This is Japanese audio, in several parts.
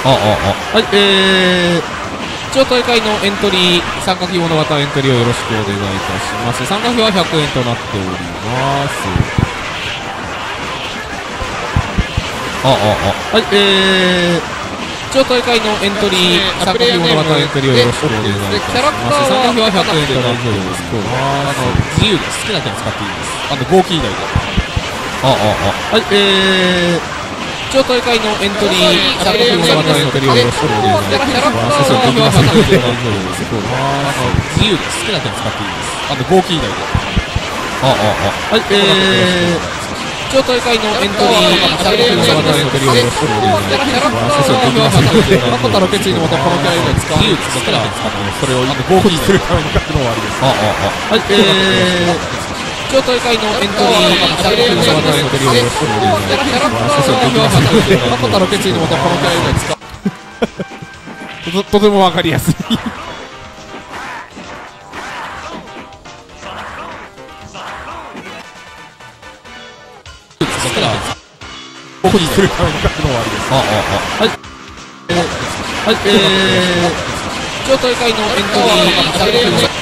はい、一応大会のエントリー、参加希望の方エントリーをよろしくお願いいたします。参加費は100円となっております。はい、一応大会のエントリー、参加希望の方エントリーをよろしくお願いいたします。参加費は100円となっております。自由です。好きな点使っていいです。合金以内で。はい、一応大会のエントリー、参加希望の方エントリーをよろしくお願いいたします。参加費は100円となっております。自由です。好きな点使っていいです。合金以内で。はい、一応大会のエントリー、参加希望の方エントリーをよろしくお願いいたします。参加費は100円となっております。の決意のもとこのキャラ以外使わないですから、それを合金するために書くのはありです。はい、一応大会のエントリー、参加希望の方エントリーをよろしくお願いいたします。参加費は100円となっております。の決意のもとこのキャラ以外使うとてもわかりやすい。合金するために書くのはありです。はい、一応大会のエントリー、参加希望の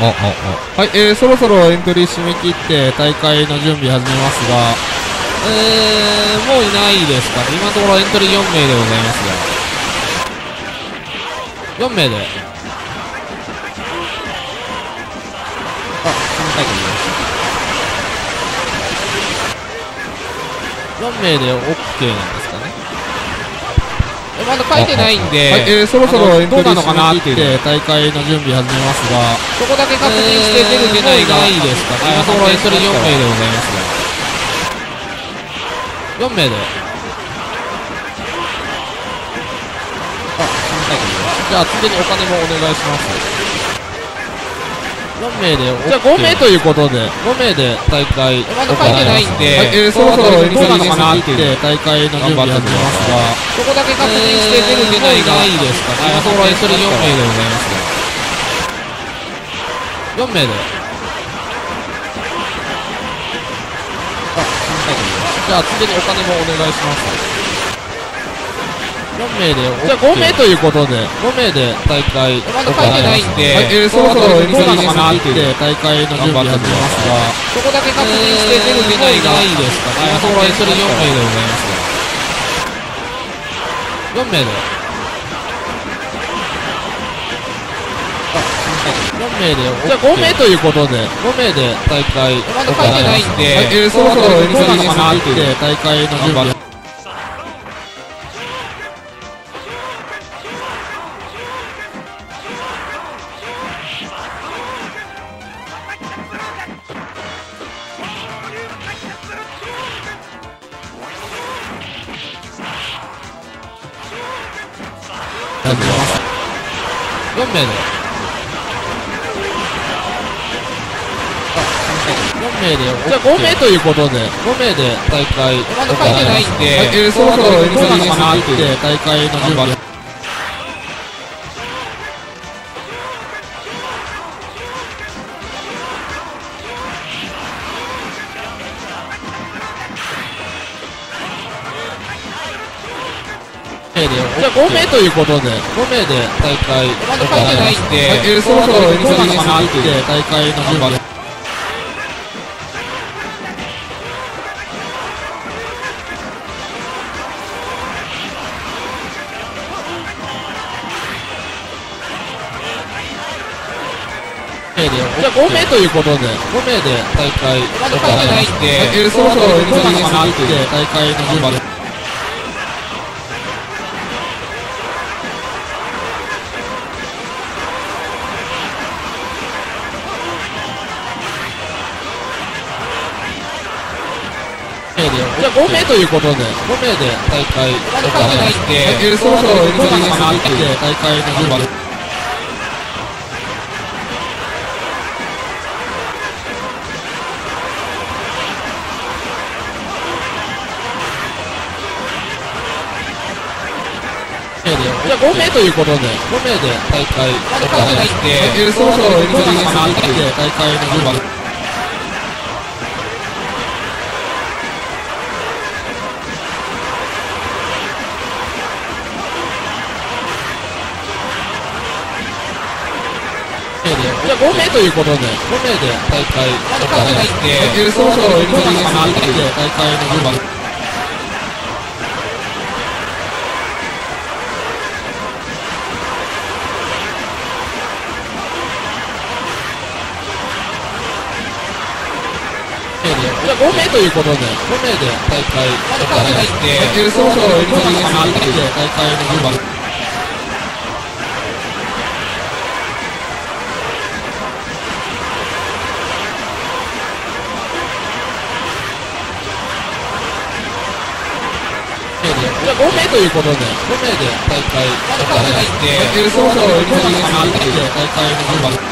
はい、そろそろエントリー締め切って大会の準備始めますが、もういないですかね。今のところエントリー4名でございますが、4名で、締めたいと思います。4名で OK なんですかね。まだ書いてないんで、はい、そろそろエントリー締め切って大会の準備始めますが、そこだけ確認して出る出ないがいいですかね。今のところエントリー4名でございますが、4名で、締めたいと思います。じゃあついでにお金もお願いします。4名で、じゃあ5名ということで、5名で大会、まだ書いてないんで、はい、そろそろエントリー締め切って大会の準備始めますが、そこだけ確認して出る出ないがいいですかね。今のところエントリー4名でございますが、4名で、締めたいと思います。じゃあついでにお金もお願いします。4名で、じゃあ5名ということで、5名で大会、まだ書いてないんで、はい、そろそろエントリー締め切って大会の準備始めますが、そこだけ確認して出る出ないがいいですかね。今のところエントリー4名でございますが、4名で、4名で、じゃあ5名ということで、5名で大会、まだ書いてないんで、はい、そろそろエントリー締め切って大会の準備。4名で、4名で、じゃあ5名ということで、5名で大会、まだ書いてないんで、はい、そろそろエントリー締め切って大会の準備。じゃあ5名ということで、5名で大会、まだ書いてないんで、はい、そろそろエントリー締め切って大会の準備。じゃあ5名ということで、5名で大会、まだ書いてないんで、はい、そろそろエントリー締め切って大会の準備。じゃあ5名ということで、5名で大会、まだ書いてないんで、はい、そろそろエントリー締め切って大会の準備。じゃあ5名ということで、5名で大会、まだ書いてないんで、はい、そろそろエントリー締め切って大会の準備。じゃあ5名ということで、5名で大会、まだ書いてないんで、はい、そろそろエントリー締め切って大会の準備。じゃあ5名ということで、5名で大会、まだ書いてないんで、はい、そろそろエントリー締め切って大会の準備。じゃあ5名ということで、5名で大会、まだ書いてないんで、はい、そろそろエントリー締め切って大会の準備。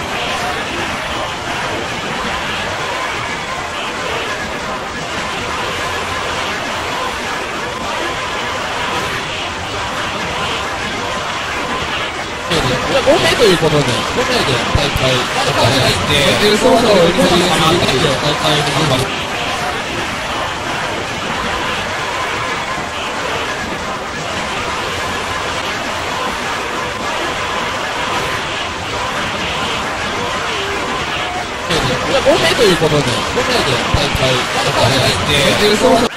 じゃあ5名ということで、5名で大会、まだ書いてないんで、はい、そろそろエントリー締め切って大会の準備。じゃあ5名ということで、5名で大会、まだ書いてないんで、 じゃあ5名ということで、5名で大会を始めて、その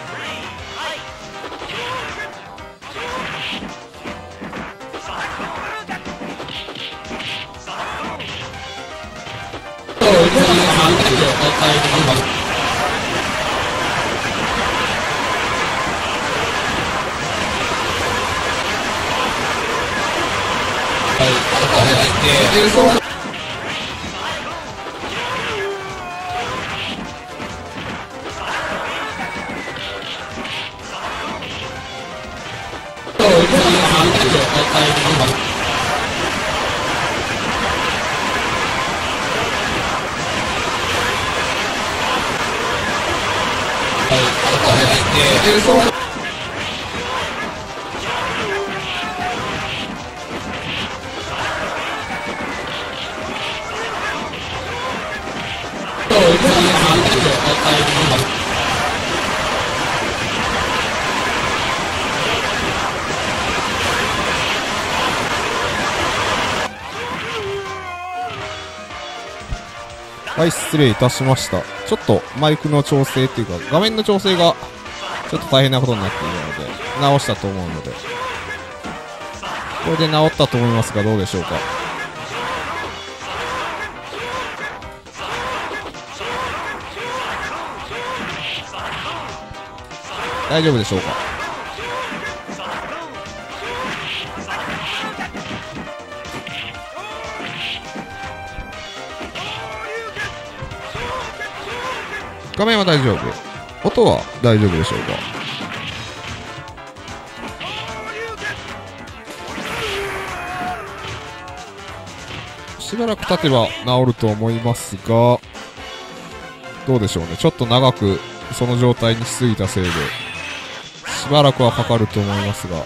はい、失礼いたしました。ちょっとマイクの調整っていうか、画面の調整がちょっと大変なことになっているので、直したと思うので、これで直ったと思いますが、どうでしょうか。大丈夫でしょうか。画面は大丈夫。音は大丈夫でしょうか。しばらく経てば治ると思いますが、どうでしょうね。ちょっと長くその状態にしすぎたせいで、しばらくはかかると思いますが。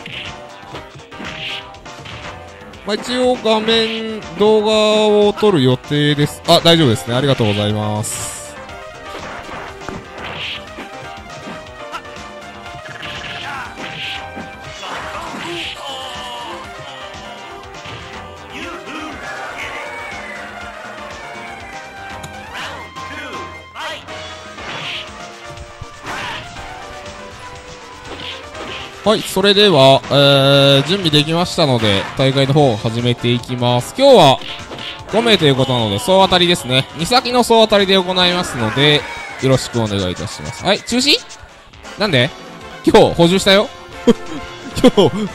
まあ、一応画面、動画を撮る予定です。あ、大丈夫ですね。ありがとうございます。はい、それでは、準備できましたので、大会の方を始めていきます。今日は5名ということなので、総当たりですね。2先の総当たりで行いますので、よろしくお願いいたします。はい、中止？なんで？今日補充したよ。今日。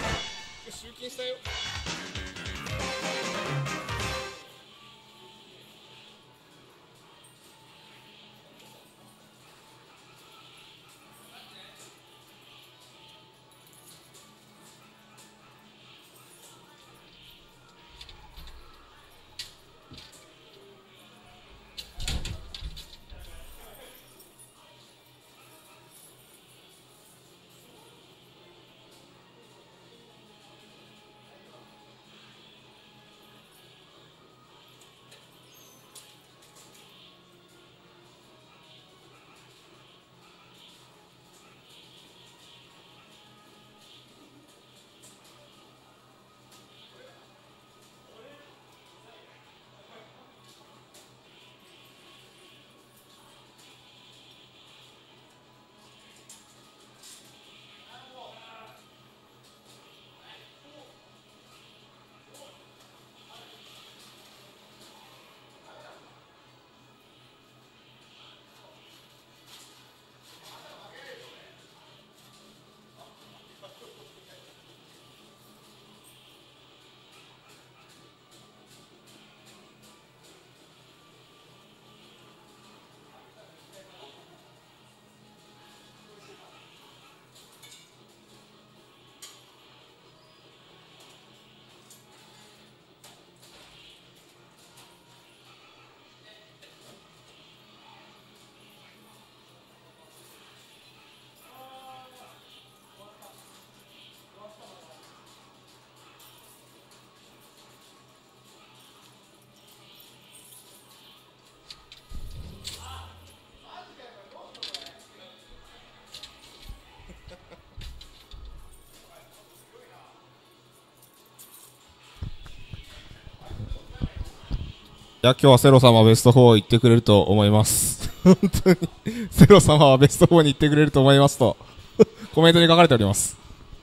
や、今日はセロ様はベスト4行ってくれると思います。本当に、セロ様はベスト4に行ってくれると思いますと、コメントに書かれております。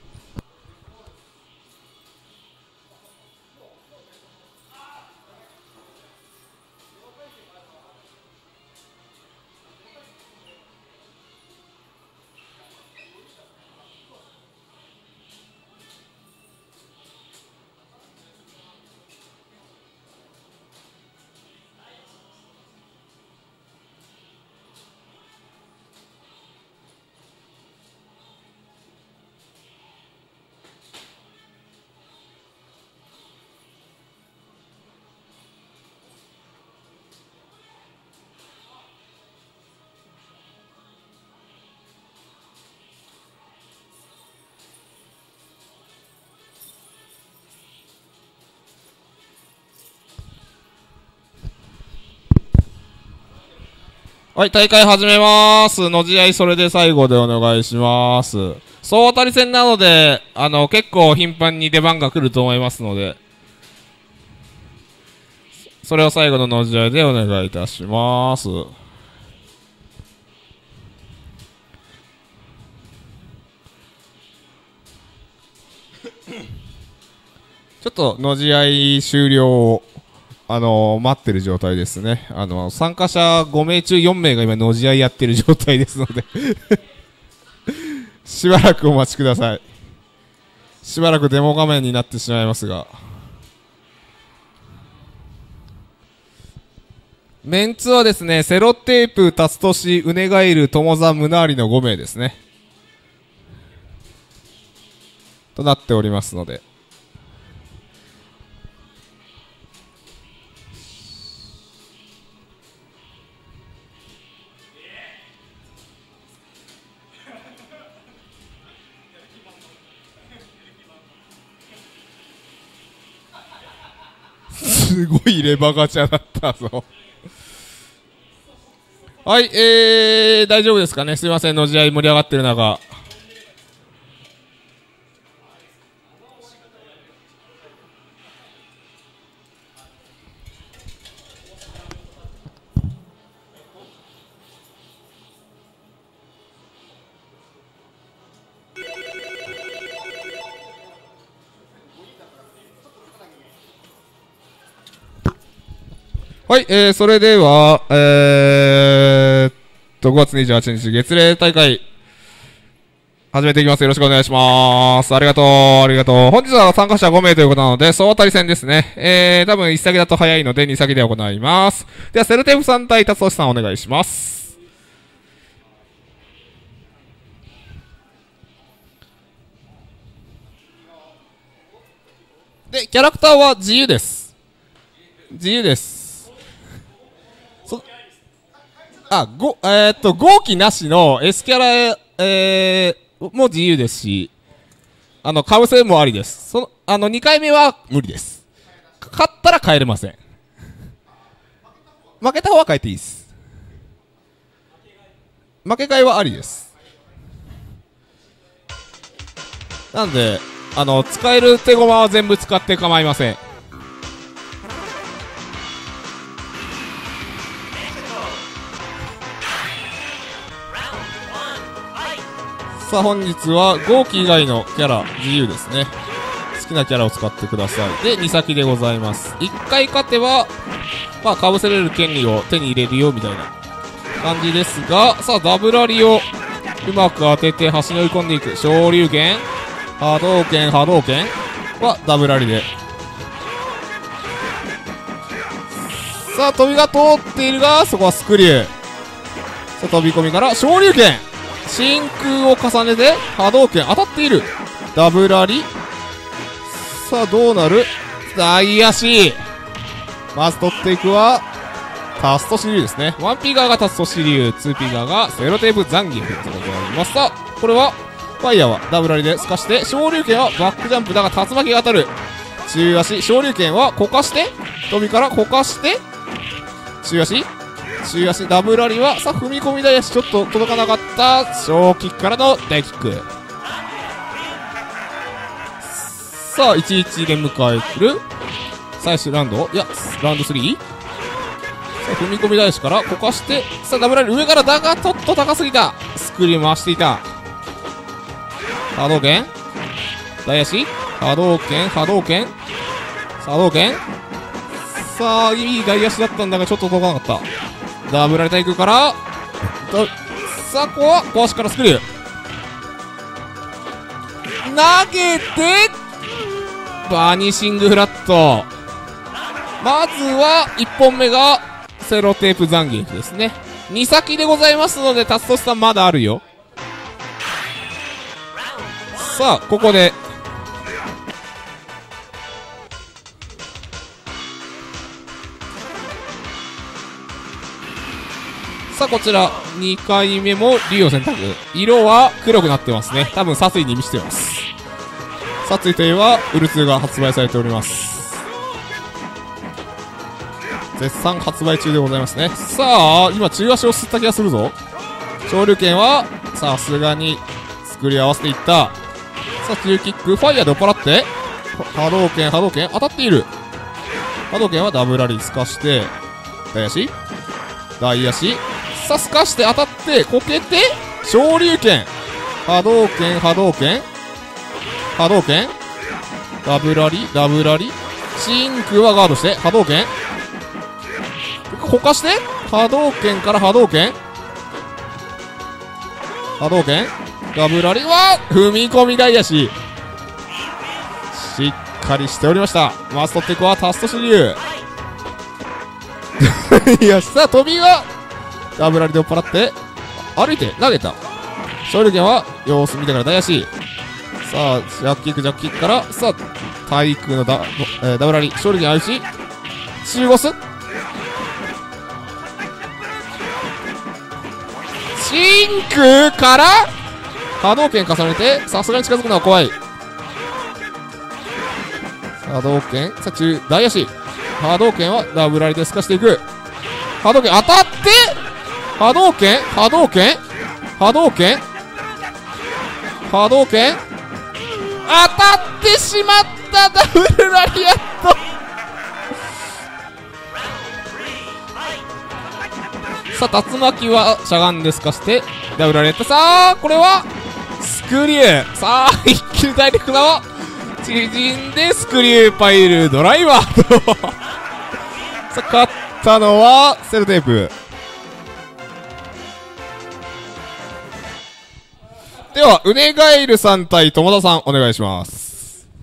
はい、大会始めます。の試合それで最後でお願いします。総当たり戦なので、結構頻繁に出番が来ると思いますので、それを最後のの試合でお願いいたします。ちょっとの試合終了を待ってる状態ですね。参加者5名中4名が今の試合やってる状態ですのでしばらくお待ちください。しばらくデモ画面になってしまいますが、メンツはですね、セロテープ、タツトシ、ウネガイル、トモザ、ムナーリの5名ですねとなっておりますので、すごいレバガチャだったぞはい、大丈夫ですかね。すいません、の試合盛り上がってる中。はい、それでは、5月28日、月例大会、始めていきます。よろしくお願いします。ありがとう、ありがとう。本日は参加者5名ということなので、総当たり戦ですね。多分1先だと早いので、2先で行います。では、セルテープさん対タツトシさんお願いします。で、キャラクターは自由です。自由です。号機なしの S キャラ、も自由ですし、かぶせもありです。2回目は無理です。勝ったら帰れません。負けた方は帰っていいです。負け替えはありです。なんで、使える手駒は全部使って構いません。さあ本日は号機以外のキャラ自由ですね。好きなキャラを使ってください。で2先でございます。1回勝てばまあかぶせれる権利を手に入れるよみたいな感じですが、さあダブラリをうまく当てて端に追い込んでいく。昇竜拳、波動拳はダブラリで、さあ飛びが通っているが、そこはスクリュー。さあ飛び込みから昇竜拳、真空を重ねて波動拳当たっている。ダブラリ、さあどうなる。大足、まず取っていくはタストシリュウですね。1P 側がタストシリュウ、2P 側がセロテープザンギエフでございます。さあこれはファイヤーはダブラリで透かして、昇竜拳はバックジャンプだが竜巻が当たる。中足、昇竜拳はこかして飛びからこかして中足ダブラリはさあ踏み込み台足ちょっと届かなかった。小キックからの大キック。さあ11で迎える最終ラウンド、いやラウンド 3？ あ、踏み込み返しからこかして、さあ、ダブラリ上からだが、ちょっと高すぎた。スクリュー回していた。波動拳大足波動拳波動拳波動拳さあ、いい外足だったんだが、ちょっと届かなかった。ダブラリ対空から、さあ、ここは、小足からスクリュー。投げて、バニシングフラット。まずは、1本目が、セロテープ残撃ですね。2先でございますので、タストスさんまだあるよ。さあ、ここで、さあ、こちら、2回目も竜を選択。色は黒くなってますね。多分、殺意に見せてます。殺意といえば、ウル2が発売されております。絶賛発売中でございますね。さあ、今、中足を吸った気がするぞ。昇竜拳は、さすがに、作り合わせていった。さあ、中キック、ファイヤーで追っ払って、波動拳、波動拳、当たっている。波動拳はダブラリ透かして、大足大足さあ、透かして当たって、こけて、昇竜拳波動拳、波動拳波動拳ダブラリダブラリシンクはガードして、波動拳こかして、波動拳から波動拳波動拳ダブラリは、踏み込み大足しっかりしておりました。マストテクはタストシリューよし、さあ、飛びは、ダブラリで追っ払って、歩いて、投げた。昇竜拳は、様子見てから大足。さあ、ジャッキック、ジャッキックから、さあ、対空のダブラリ、昇竜拳相打ち。中ゴスシンクから波動拳重ねて、さすがに近づくのは怖い。波動拳、さあ、大足。波動拳はダブラリで透かしていく。波動拳当たって、波動拳波動拳波動拳波動拳当たってしまった。ダブルラリアットさあ、竜巻はしゃがんで透かしてダブルラリアット。さあ、これはスクリュー。さあ、一気に大陸側縮んでスクリューパイルドライバーとさあ、勝ったのはセロテープ。では、ウネガエルさん対友田さんお願いします。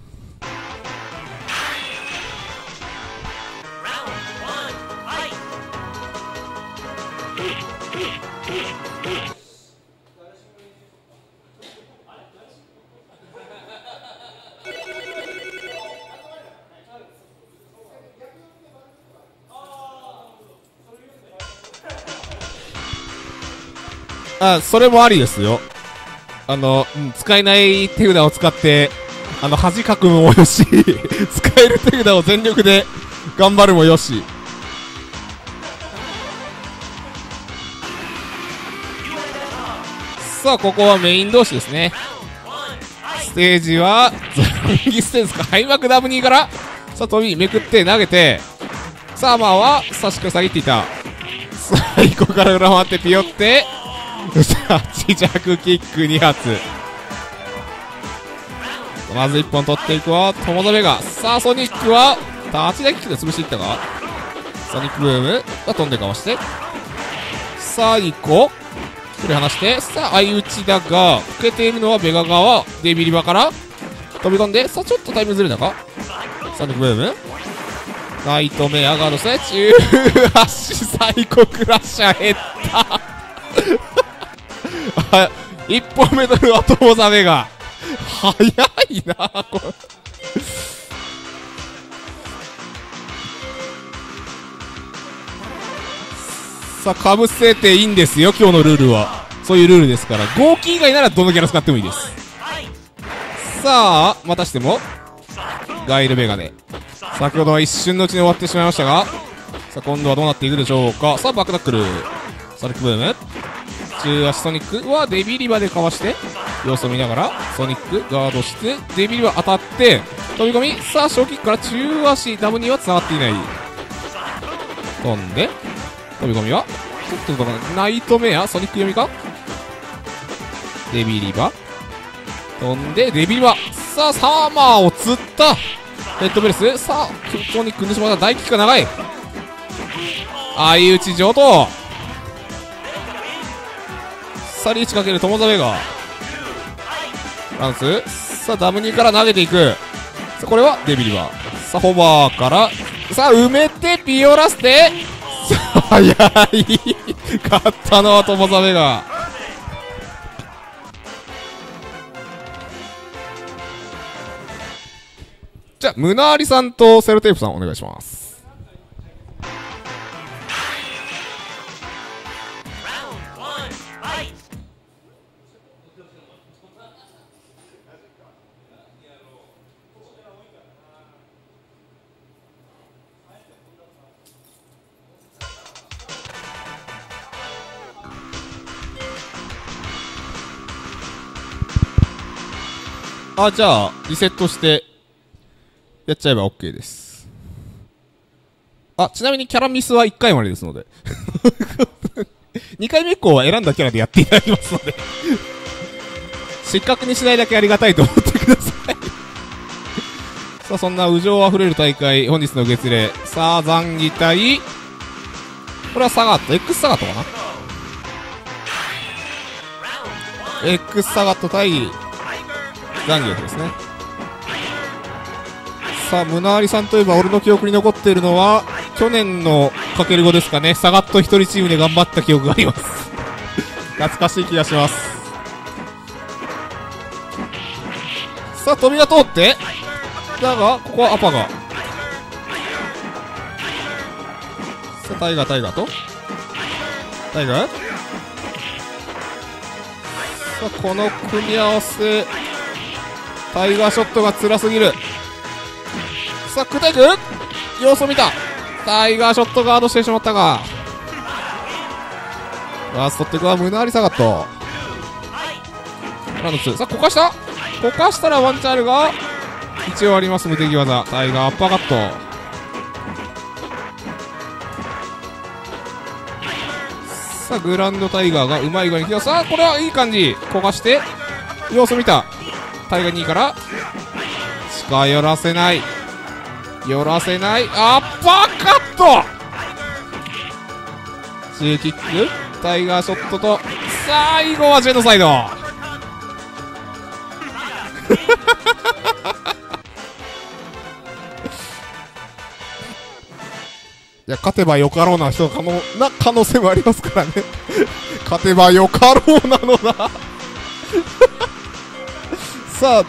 あ、それもありですよ。使えない手札を使って、恥かくのもよし、使える手札を全力で頑張るもよし。さあ、ここはメイン同士ですね。ステージは、ゾンギステですか。開幕ダブニーから、さあ、飛び、めくって投げて、さあ、まあは、さしく下げていた。最後から裏回ってピヨって、さあ、自着キック2発。まず1本取っていくわ、友田ベガ。さあ、ソニックは、立ち台キックで潰していったか。ソニックブームが飛んでかわして。さあ、1個。振り離して、さあ、相打ちだが、こけているのはベガ側、デビリバから、飛び込んで、さあ、ちょっとタイムずれたか。ソニックブーム。ナイトメアガードして、中足サイコクラッシャー減った。1本目取るは友田ベガ。早いなこれ。さあ、かぶせていいんですよ、今日のルールは。そういうルールですから。合金以外ならどのキャラ使ってもいいです。さあ、またしてもガイルメガネ。先ほどは一瞬のうちに終わってしまいましたが、さあ、今度はどうなっていくでしょうか。さあ、バックタックル。ソニックブーム。中足ソニックはデビリバでかわして、様子を見ながらソニックガードして、デビリバ当たって飛び込み。さあ、小キックから中足ダムには繋がっていない。飛んで飛び込みはちょっとナイトメアソニック読みか。デビリバ飛んでデビリバ。さあサーマーを釣ったヘッドベルス。さあここに組んでしまった。大キックが長い。相打ち上等。さあリーチかける友澤ベガランス。さあダム2から投げていく。さあこれはデビリバ。さあホバーからさあ埋めてピオラステ。さあ早い勝ったのは友澤ベガ。じゃあムナーリさんとセロテープさんお願いします。じゃあリセットしてやっちゃえば OK です。ちなみにキャラミスは1回までですので2回目以降は選んだキャラでやっていただきますので失格にしないだけありがたいと思ってくださいさあそんな右情あふれる大会、本日の月例。さあ残儀対これはサガット X サガットかな。 X サガット対残儀ですね。さあムナーリさんといえば俺の記憶に残っているのは去年のかける5ですかね。サガット一人チームで頑張った記憶があります懐かしい気がします。さあ飛びが通ってだがここはアパがさあタイガーとタイガー。さあこの組み合わせタイガーショットが辛すぎる。さあクタイク様子を見た。タイガーショットガードしてしまったがファーストってくはムナーリサガットランド2。さあこかしたらワンチャンあるが一応あります。無敵技タイガーアッパーカット。さあグランドタイガーがうまい具合に来た。さあこれはいい感じ。こかして様子を見た。タイガー2位から近寄らせないアッパーカット2キックタイガーショットと最後はジェノサイドいや勝てばよかろうな可能性もありますからね勝てばよかろうなのださあ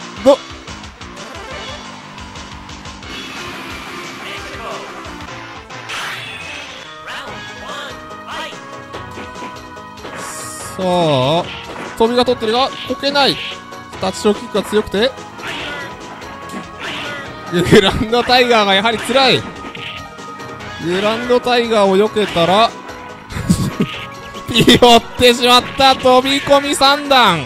さあ飛びが取ってるがこけない。タッチショーキックが強くてグランドタイガーがやはり辛い。グランドタイガーを避けたらピヨってしまった。飛び込み3段。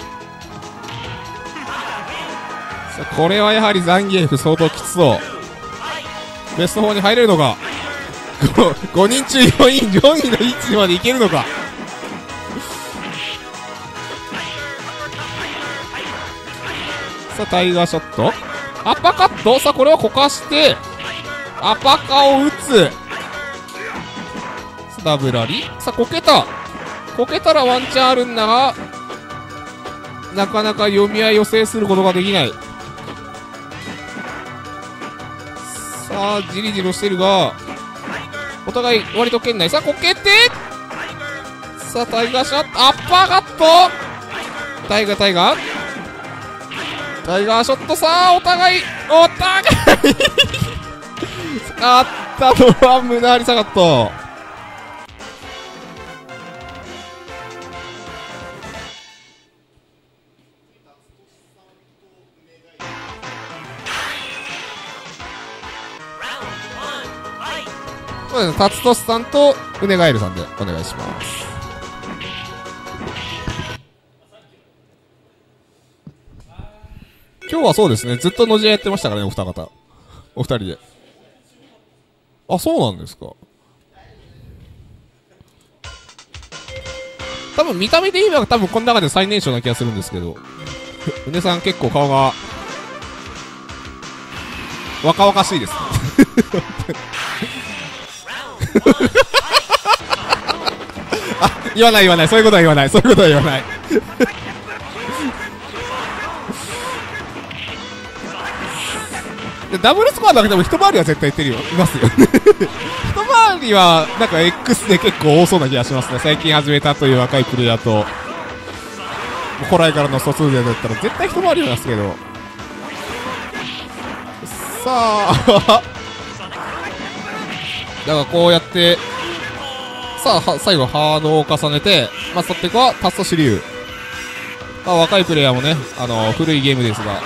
さあこれはやはりザンギエフ相当きつそう。ベスト4に入れるのか。5人中4位の位置までいけるのか。さあタイガーショットアッパーカット。さあこれをこかしてアパカを打つ。ダブラリ。さあこけたらワンチャンあるんだがなかなか読み合いを制することができない。さあじりじりしてるがお互い割と圏内。さあこけてさあタイガーショットアッパーカットタイガーショット。さあお互い勝ったのはムナーリサガット。そうですね、タツトスさんとウネガエルさんでお願いします。今日はそうですね、ずっとノジアやってましたからね、お二人で。あ、そうなんですか。 多分見た目で言えば多分この中で最年少な気がするんですけど、うねさん結構顔が若々しいですね。あ、言わない言わない、そういうことは言わない、そういうことは言わない。ダブルスコアだけでも一回りは絶対いってるよ、いますよ。一回りはなんか X で結構多そうな気がしますね。最近始めたという若いプレイヤーと古来からの疎通勢だったら絶対一回りはですけど、さあだからこうやってさあ最後ハードを重ねて、まあそってこはタストシリュウ、まあ、若いプレイヤーもね、古いゲームですが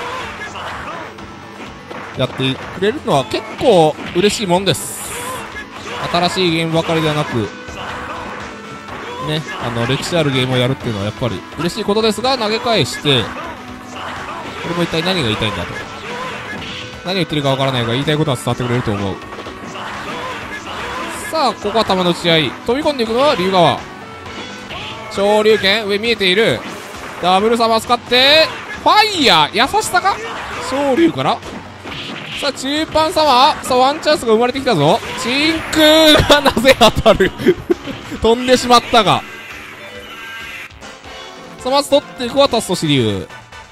やってくれるのは結構嬉しいもんです。新しいゲームばかりではなくね、歴史あるゲームをやるっていうのはやっぱり嬉しいことですが、投げ返してこれも一体何が言いたいんだと、何を言ってるかわからないが言いたいことは伝わってくれると思う。さあここは球の打ち合い、飛び込んでいくのは龍川、昇竜拳上見えている、ダブルサマー使ってファイヤー、優しさか昇竜から、さあ中盤サマー、さあワンチャンスが生まれてきたぞ、真空がなぜ当たる。飛んでしまったが、さあまず取っていくはタストシリュウ、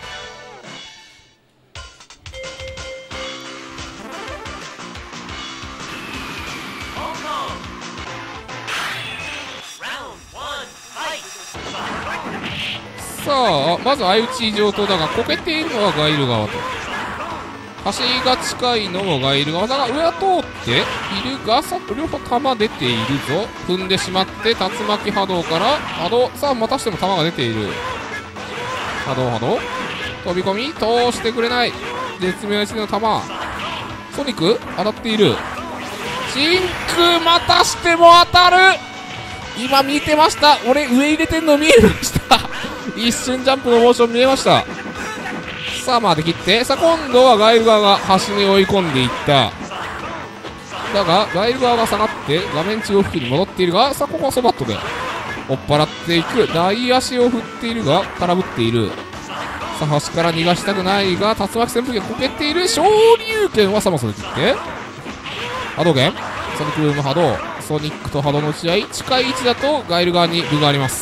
さあまず相打ち上等だが、こけているのはガイル側と、端が近いのもガイル側だが、上は通っているが、さ両方弾出ているぞ、踏んでしまって竜巻波動から波動、さあまたしても弾が出ている、波動波動飛び込み通してくれない、絶妙な位置の弾、ソニック当たっている、真空またしても当たる、今見てました、俺上入れてんの見えました。一瞬ジャンプのモーション見えました。さあまあで切って、さあ今度はガイル側が端に追い込んでいった、だがガイル側が下がって画面中央付近に戻っているが、さあここはソバットで追っ払っていく、大足を振っているが空振っている、さあ端から逃がしたくないが竜巻旋風がこけている、昇竜拳はサマソで切って波動拳、ソニックブーム波動、ソニックと波動の打ち合い、近い位置だとガイル側に分があります。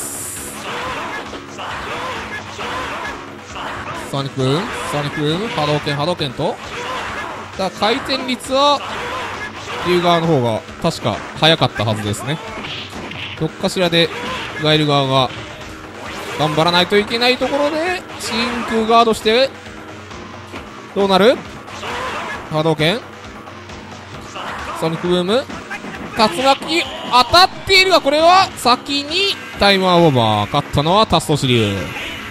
ソニックブーム、ソニックブーム、波動拳、波動拳と、だ回転率は龍側の方が確か早かったはずですね。どっかしらでガイル側が頑張らないといけないところで真空ガードして、どうなる、波動拳、ソニックブーム、竜巻当たっているが、これは先にタイムオーバー、勝ったのはタストシリュウ。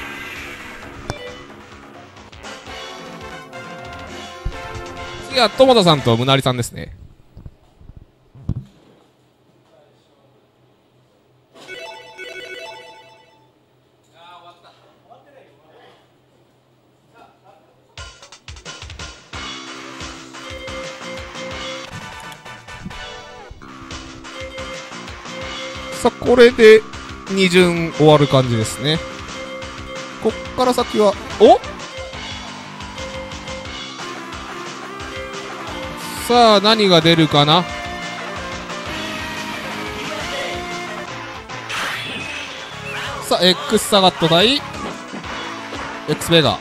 次は友田さんとムナリさんですね。さあこれで2巡終わる感じですね。こっから先はさあ何が出るかな。さあ X サガット対 X ベガ、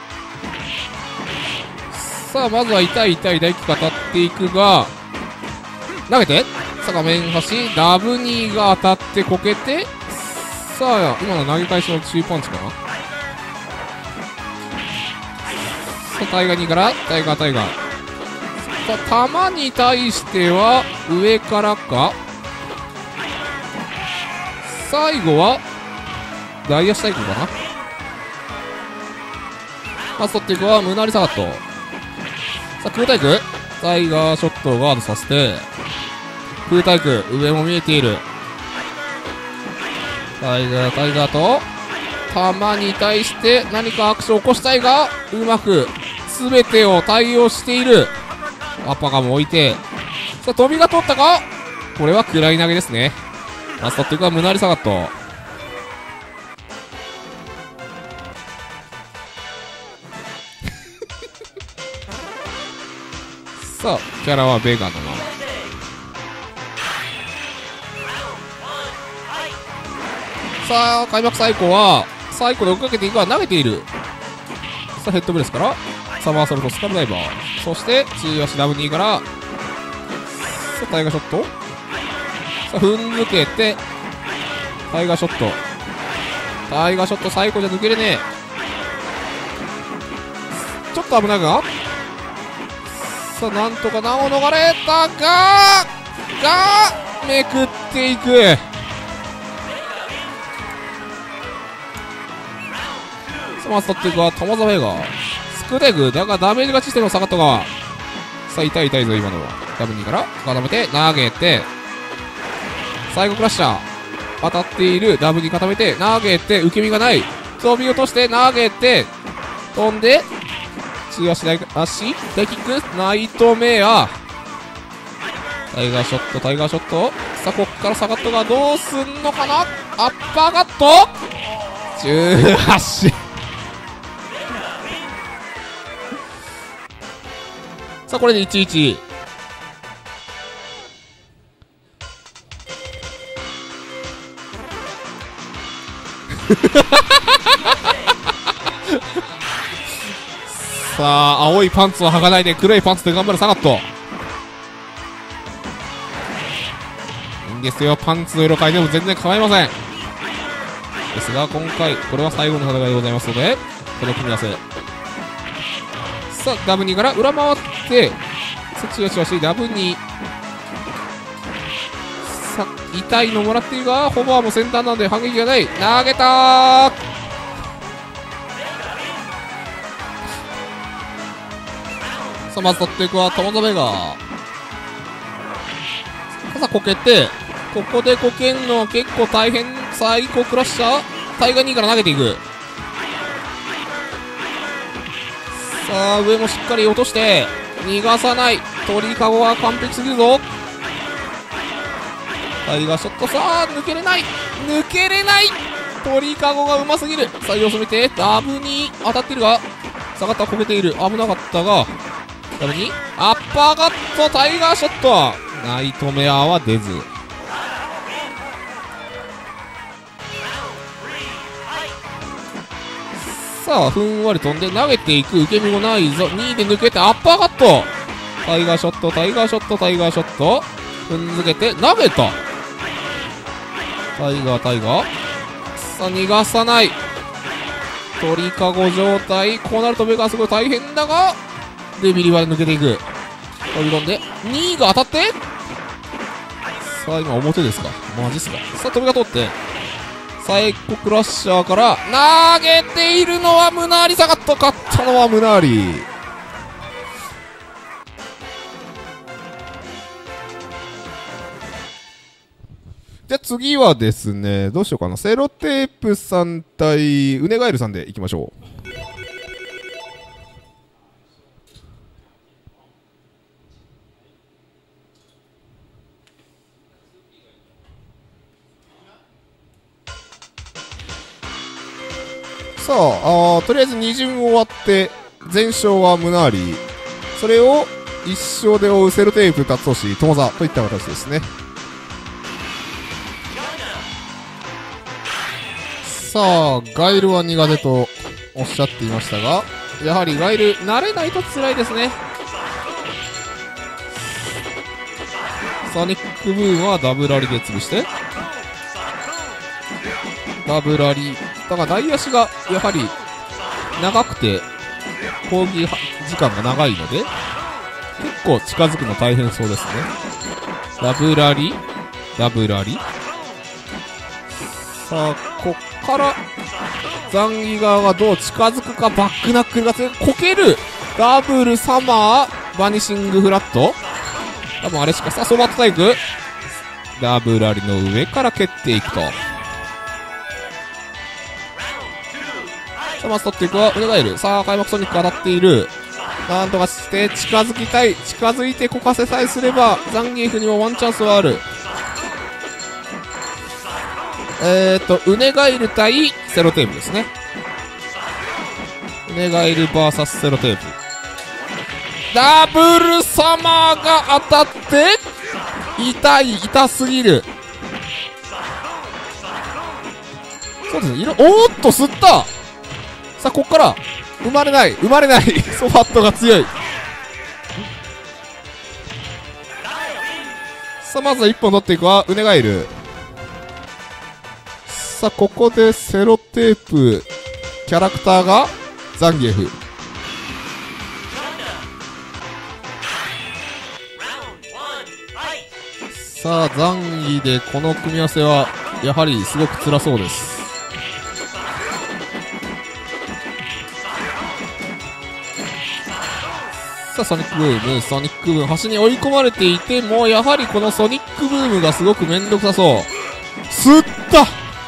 さあまずは痛い痛い大輝が当たっていくが、投げて、さあ画面端ダブニーが当たってこけて、さあ今の投げ返しの中パンチかな。さあタイガー2からタイガータイガー、さあ球に対しては上からか、最後は大足対空かな。ファーストっていくはムナリサガット、さあ空対空タイガーショットをガードさせて、空対空上も見えている、タイガーと球に対して何かアクションを起こしたいが、うまく全てを対応している。アッパーガム置いて、さあ飛びが通ったか、これは暗い投げですね。ラストっていうかムナリサガット、 さあ、キャラはベガのまま。さあ、開幕最高は、最高で追っかけていくは投げている。さあ、ヘッドブレスから、サマーソルトスカルダイバー。そして、中足ダブ2から、さあ、タイガーショット。さあ、踏ん抜けて、タイガーショット。タイガーショット最高じゃ抜けれねえ。ちょっと危ないが、さあ、なんとか難を逃れたが、めくっていく。さあ、まず取っていくは、トモザベガー。スクレグ、だがダメージ勝ちしてのサガットが。さあ、痛いぞ、今のは。ダブ2から、固めて、投げて、最後クラッシャー。当たっている、ダブ2固めて、投げて、受け身がない。飛び落として、投げて、飛んで、中足大キック、ナイトメア。タイガーショット。さあ、こっからサガットがどうすんのかな。アッパーカット18。さあ、これで11。さあ、青いパンツを履かないで黒いパンツで頑張るサガット。いいんですよ、パンツの色変えても全然構いません。ですが、今回、これは最後の戦いでございますので、この組み合わせ。さあ、ダブ2から裏回って、そっちよし、ダブ2。さあ、痛いのもらっているが、ホバーも先端なので反撃がない。投げたー。さあ、まず取っていくはトモザベガー。さあ、こけて、ここでこけんのは結構大変。最高クラッシャー。タイガー2から投げていく。さあ、上もしっかり落として、逃がさない。鳥かごは完璧すぎるぞ。タイガーショット。さあ、抜けれない。鳥かごがうますぎる。さあ、様子見て、ダブに当たっているが、下がった、こけている。危なかったが、ダブにアッパーカット、タイガーショット。ナイトメアは出ず。さあ、ふんわり飛んで投げていく。受け身もないぞ。2で抜けてアッパーカット。タイガーショット。踏んづけて投げた。タイガー。さあ、逃がさない。鳥かご状態。こうなるとベガーすごい大変だが、で、ビリバで抜けていく。飛び込んで、2が当たって、さあ、今表ですか。マジっすか。さあ、飛びが通って、サイコクラッシャーから投げているのはムナーリ。下がった。勝ったのはムナーリ。じゃあ次はですね、どうしようかな。セロテープさん対ウネガエルさんでいきましょう。さあ、とりあえず2巡終わって全勝はムナーリ、それを1勝で追うセロテープ達俊友座といった形ですね。さあ、ガイルは苦手とおっしゃっていましたが、やはりガイル慣れないと辛いですね。ソニックブームはダブラリで潰して、ダブラリだから大足がやはり長くて攻撃時間が長いので結構近づくの大変そうですね。ダブラリさあ、こっからザンギ側がどう近づくか。バックナックルが強い。こける。ダブルサマーバニシングフラット。多分あれしか。さあ、そば叩いく。ダブラリの上から蹴っていくと。さあ、まず取っていくはウネガエル。さあ、開幕ソニック当たっている。なんとかして近づきたい。近づいてこかせさえすればザンギエフにもワンチャンスはある。ウネガエル対セロテープですね。ウネガエル VS セロテープ。 ダブルサマーが当たって痛すぎる。そうですね、おーっと吸った。さあこっから生まれないソファットが強い。さあまずは1本取っていくわ。ウネガエル。さあここでセロテープキャラクターがザンギエフ。さあザンギでこの組み合わせはやはりすごく辛そうです。さあソニックブーム端に追い込まれていてもやはりこのソニックブームがすごくめんどくさそう。吸った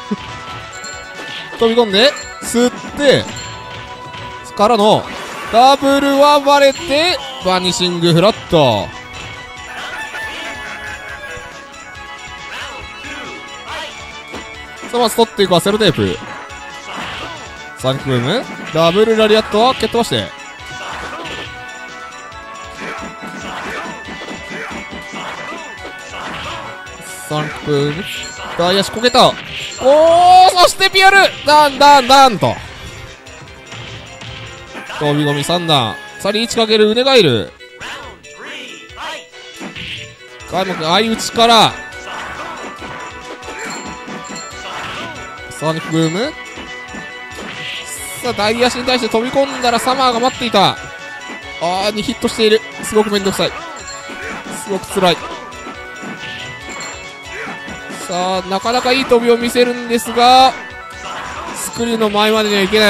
飛び込んで吸ってからのダブルはバレてバニシングフラット。さあまず取っていくはセロテープ。ソニックブームダブルラリアットは蹴っ飛ばしてソニックブーム大足こけた。おーそしてピアルダンと飛び込み3段。さあリーチかけるウネガイル。開幕相打ちからソニックブーム。さあ大足に対して飛び込んだらサマーが待っていた。にヒットしている。すごくめんどくさい。すごく辛い。さあなかなかいい飛びを見せるんですがスクリューの前までにはいけない。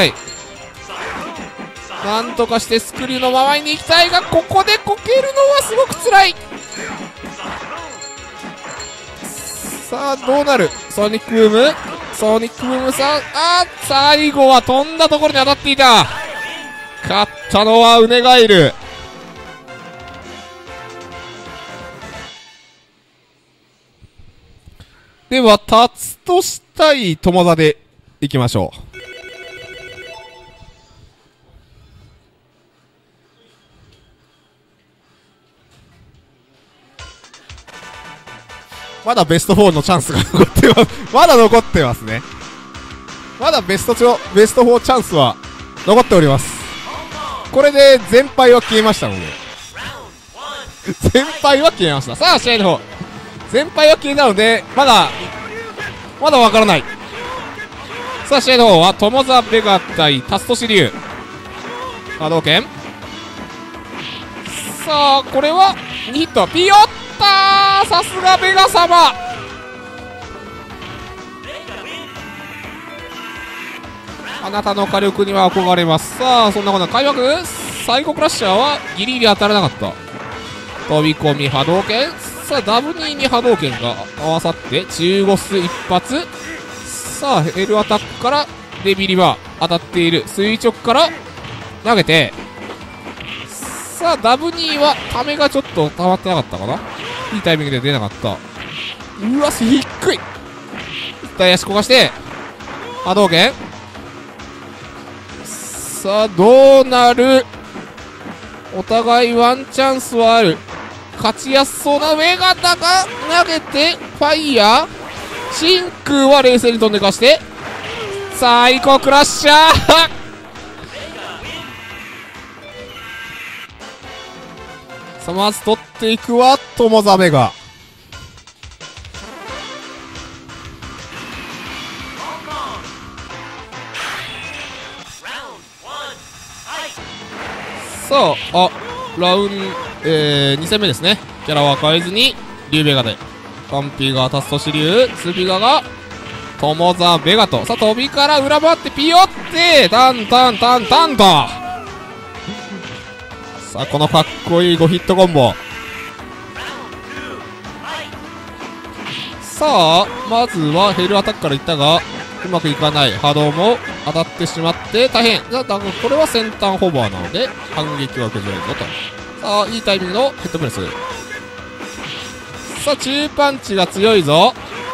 なんとかしてスクリューの周りに行きたいがここでこけるのはすごく辛い。さあどうなる。ソニックブームさあ最後は飛んだところに当たっていた。勝ったのはウネガイル。ではタツトシ対友田でいきましょう。まだベスト4のチャンスが残ってます。まだ残ってますね。まだベスト4チャンスは残っております。これで全敗は消えましたので。全敗は消えました。さあ試合の方。全敗は消えたので、まだわからない。さあ試合の方は友澤ベガ対タストシリュウ。波動拳。さあこれは2ヒットピヨッター。さすがベガ様。あなたの火力には憧れます。さあそんなこと開幕サイコクラッシャーはギリギリ当たらなかった。飛び込み波動拳。さあダブ2に波動拳が合わさって中ゴス一発。さあヘルアタックからデビリバー当たっている。垂直から投げてさあダブ2はためがちょっと溜まってなかったかな。いいタイミングで出なかった。うわ低い。大足こかして波動拳。さあどうなる。お互いワンチャンスはある。勝ちやすそうな上方が投げてファイヤー。真空は冷静に飛んでかしてサイコクラッシャーさあまず取っていくは友澤ベガ。さあラウン2戦目ですね。キャラは変えずにリュウベガでカンピがタストシリュウ、スピガが友澤ベガと。さあ飛びから裏回ってピヨってタンとさあこのかっこいい5ヒットコンボ。さあまずはヘルアタックからいったがうまくいかない。波動も当たってしまって大変。だからこれは先端ホバーなので反撃は崩れるぞと。さあいいタイミングのヘッドプレス。さあ中パンチが強いぞ。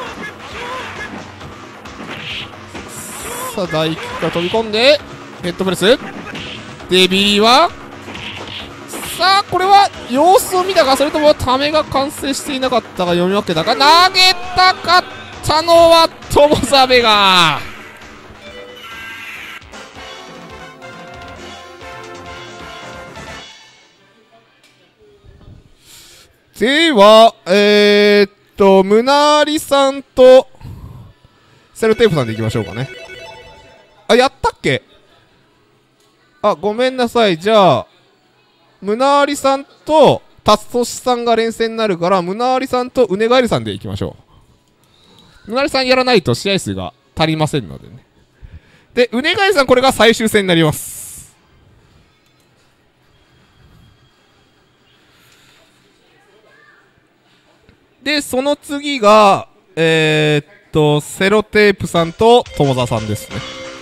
さあ大キックから飛び込んでヘッドプレスデビーはさあこれは様子を見たか、それともためが完成していなかったか、読み分けたか。投げたかったのは友澤が。ではムナーリさんとセロテープさんでいきましょうかね。あ、やったっけ。あ、ごめんなさい。じゃあムナーリさんとタツトシさんが連戦になるから、ムナーリさんとウネガエルさんでいきましょう。ムナーリさんやらないと試合数が足りませんのでね。で、ウネガエルさん、これが最終戦になります。で、その次がセロテープさんと友澤さんですね。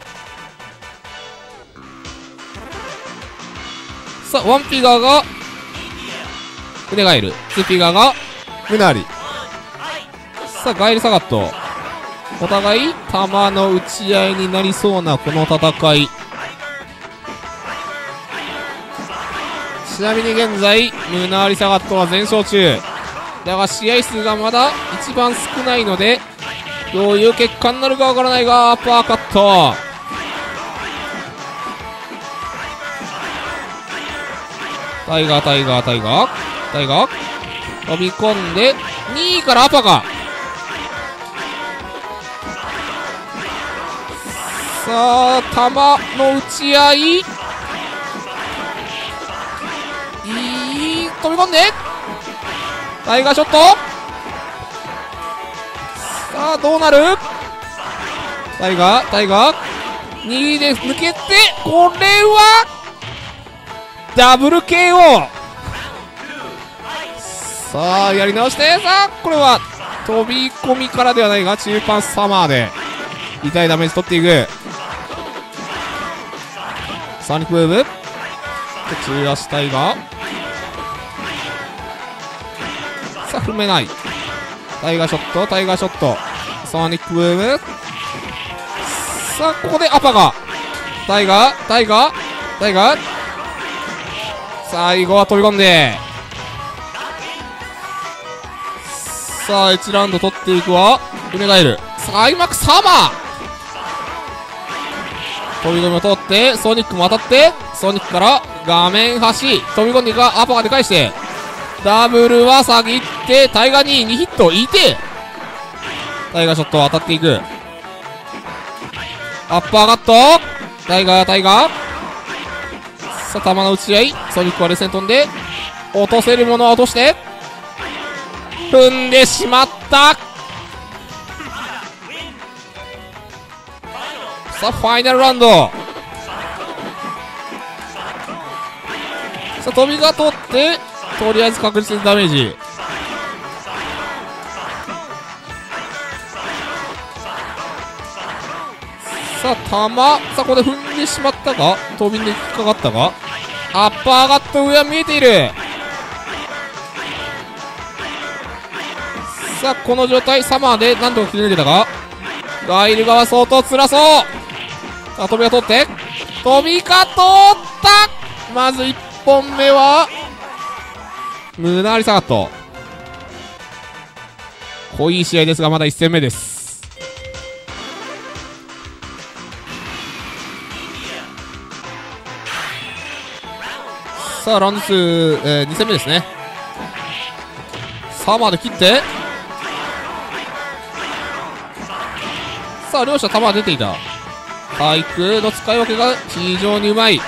さあ、1ピガーがウネガエル、2ピガーがムナーリ。さあ、ガエルサガット、お互い弾の打ち合いになりそうなこの戦い。ちなみに現在ムナーリサガットは全勝中だが、試合数がまだ一番少ないのでどういう結果になるかわからないが、アッパーカット。タイガー飛び込んで2位からアパか。さあ、球の打ち合い、飛び込んでタイガーショット。さあ、どうなる。タイガー2で抜けて、これはダブル KO。 さあ、やり直して、さあ、これは飛び込みからではないが、中盤サマーで痛いダメージ取っていく。サニックムーブ、中足タイガー、さあ、踏めない。タイガーショット、ソニックブーム。さあ、ここでアパがタイガー最後は飛び込んで、さあ、1ラウンド取っていくわ。ウネガエル、開幕サマー、飛び込みを通ってソニックも当たって、ソニックから画面端飛び込んでいくが、アパがで返してダブルは下げて、タイガーに2ヒットいて、タイガーショット当たっていく。アッパーカット、タイガーさあ、球の打ち合い、ソニックはレセン飛んで落とせるものは落として踏んでしまった。さあ、ファイナルラウンド。さあ、飛びが通ってとりあえず確実にダメージ。さあ、さあ、ここで踏んでしまったか、飛びに引っかかったか。アッパーガット、上は見えている。さあ、この状態サマーで何とか切り抜けたか。ガイル側相当辛そう。さあ、飛びが通って飛びが通った。まず1本目はムナーリサガット。濃い試合ですが、まだ1戦目です。さあ、ラウンド2、2戦目ですね。サマーで切って、さあ、両者球は出ていた。対空の使い分けが非常にうまい。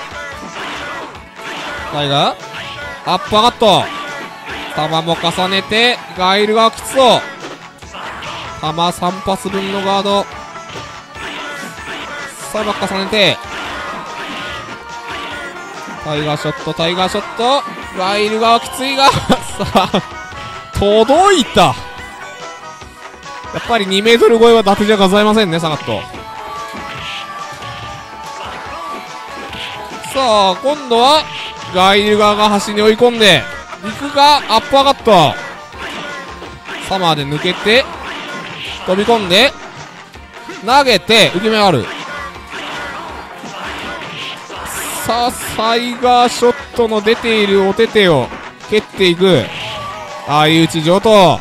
タイガーアッパーカット、球も重ねてガイルがきつそう。球3発分のガード、さあ、重ねてタイガーショット、ガイルがきついがさあ、届いた。やっぱり2メートル超えは伊達じゃございませんね、サガット。さあ、今度はガイル側が端に追い込んでいくが、アッパーカット、サマーで抜けて飛び込んで投げて受け身ある。 さあサイガーショットの出ているお手手を蹴っていく相打ち上等。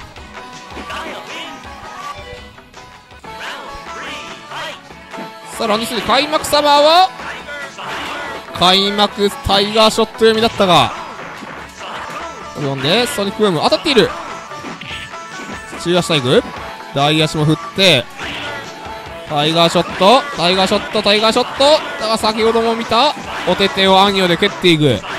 さあランド3開幕サマーは開幕タイガーショット読みだったが、読んでソニックブーム当たっている。中足タイグ大足も振ってタイガーショットタイガーショットタイガーショットだが先ほども見たお手手をアンヨで蹴っていく。さ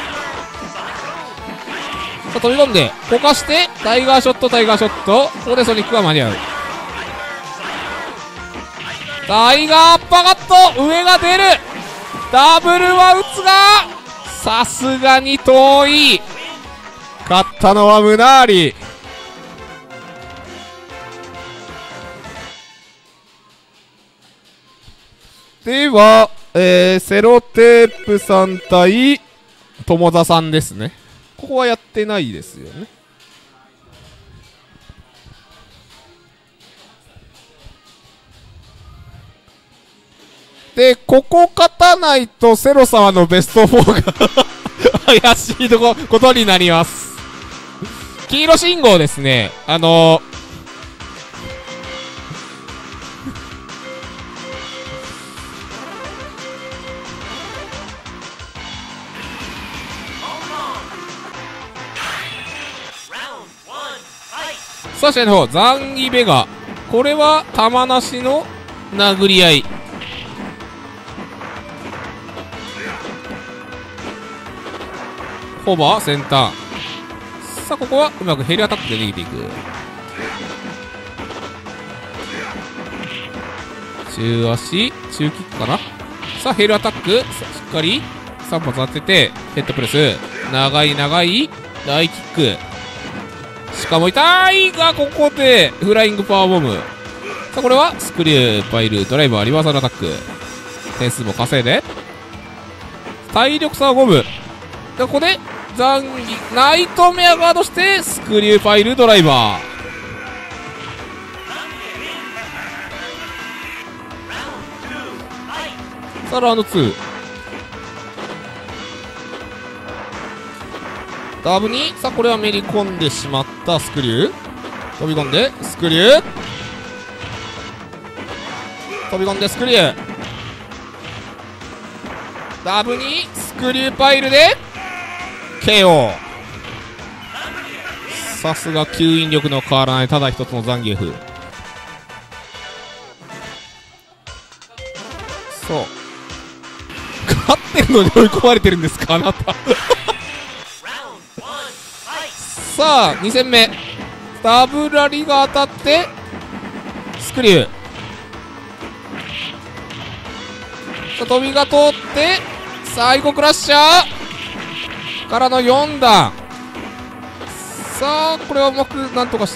あ飛び込んでこかしてタイガーショットタイガーショット、ここでソニックは間に合う。タイガーアッパーカット上が出る。ダブルは打つがさすがに遠い。勝ったのはムナーリ。では、セロテープさん対友田さんですね。ここはやってないですよね。で、ここ勝たないとセロ様のベスト4が怪しいことになります。黄色信号ですね。さあ試合の方ザンギベガ、これは球なしの殴り合い。ホーバー先端。さあここはうまくヘリアタックで逃げていく。中足中キックかな。さあヘリアタックしっかり3発当ててヘッドプレス長い長い大キック、しかも痛いがここでフライングパワーボム。さあこれはスクリューパイルドライバーリバーサルアタック、点数も稼いで体力差をゴム。ここでザンギナイトメアガードしてスクリューパイルドライバー。さあラウンド2ダブに、さあこれはめり込んでしまったスクリュー、飛び込んでスクリュー、飛び込んでスクリュー、ダブにスクリューパイルでKO。 さすが吸引力の変わらないただ一つのザンギエフ。そう勝ってるのに追い込まれてるんですかあなたさあ2戦目ダブラリが当たってスクリュー、さあ飛びが通って最後クラッシャーからの4段。さあこれはうまくなんとかした。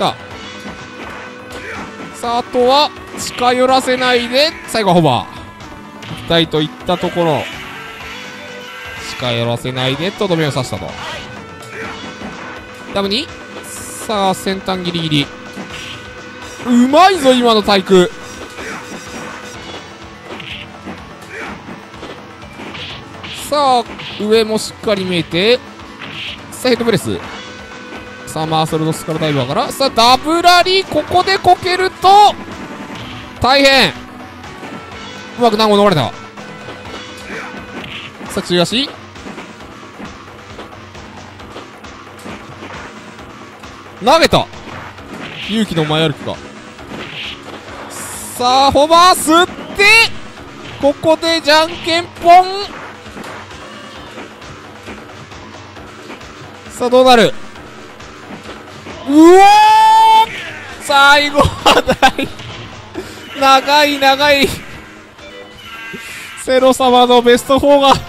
さああとは近寄らせないで最後はホバー行きたいといったところ、近寄らせないでとどめを刺したと。ダブにさあ先端ギリギリうまいぞ今の対空。さあ上もしっかり見えて、さあヘッドプレス、さあマーソルドスカルダイバーから、さあダブラリここでこけると大変。うまく難を逃れた。さあ中足投げた、勇気の前歩きか。さあホバー吸ってここでじゃんけんぽん。さあどうなる。うおー最後は長い長いセロ様のベスト4が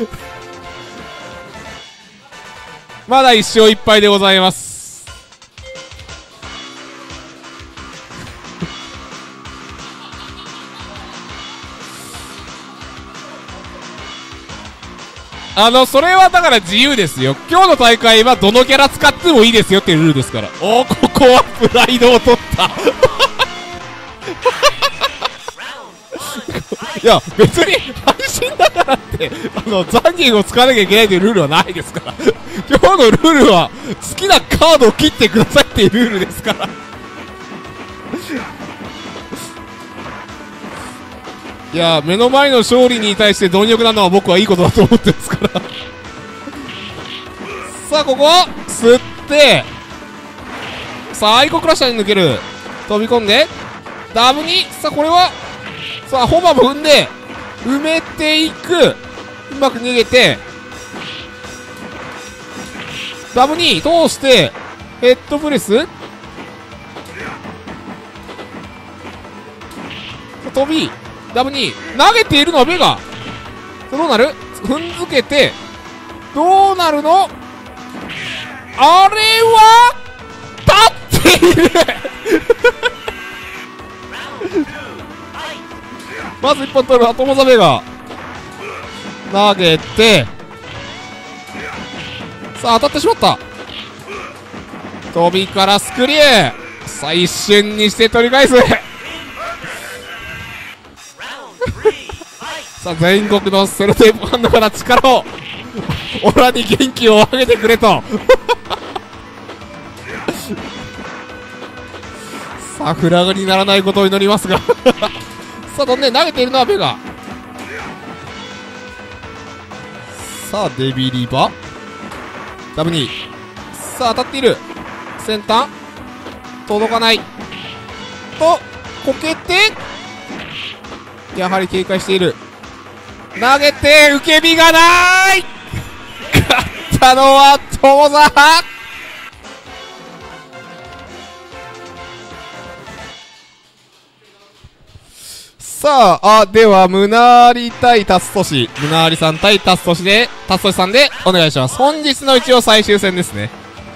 まだ1勝1敗でございます。それはだから自由ですよ。今日の大会はどのキャラ使ってもいいですよっていうルールですから。おお、ここはプライドを取ったいや、別に配信だからって、残金を使わなきゃいけないというルールはないですから。今日のルールは、好きなカードを切ってくださいっていうルールですから。いや、目の前の勝利に対して貪欲なのは僕はいいことだと思ってますから。さあ、ここ吸って、さあ、アイコクラッシャーに抜ける。飛び込んで、ダブに、さあ、これは、さあ、ホバも踏んで、埋めていく。うまく逃げて、ダブに通して、ヘッドプレス飛び、ダブに投げているのはベガ。どうなる？踏んづけて、どうなるの？あれは立っているまず一本取るアトモザベガ。投げて、さあ当たってしまった。飛びからスクリュー。さあ一瞬にして取り返すさあ全国のセロテープファンドから力をオラに元気を上げてくれとさあフラグにならないことを祈りますがさあどんで投げているのはベガ。さあデビリバダブにさあ当たっている。先端届かないとこけて、やはり警戒している。投げて受け身がない。勝ったのは友澤。さあ、ではムナーリ対タストシ、ムナーリさん対タストシで、タストシさんでお願いします。本日の一応最終戦ですね。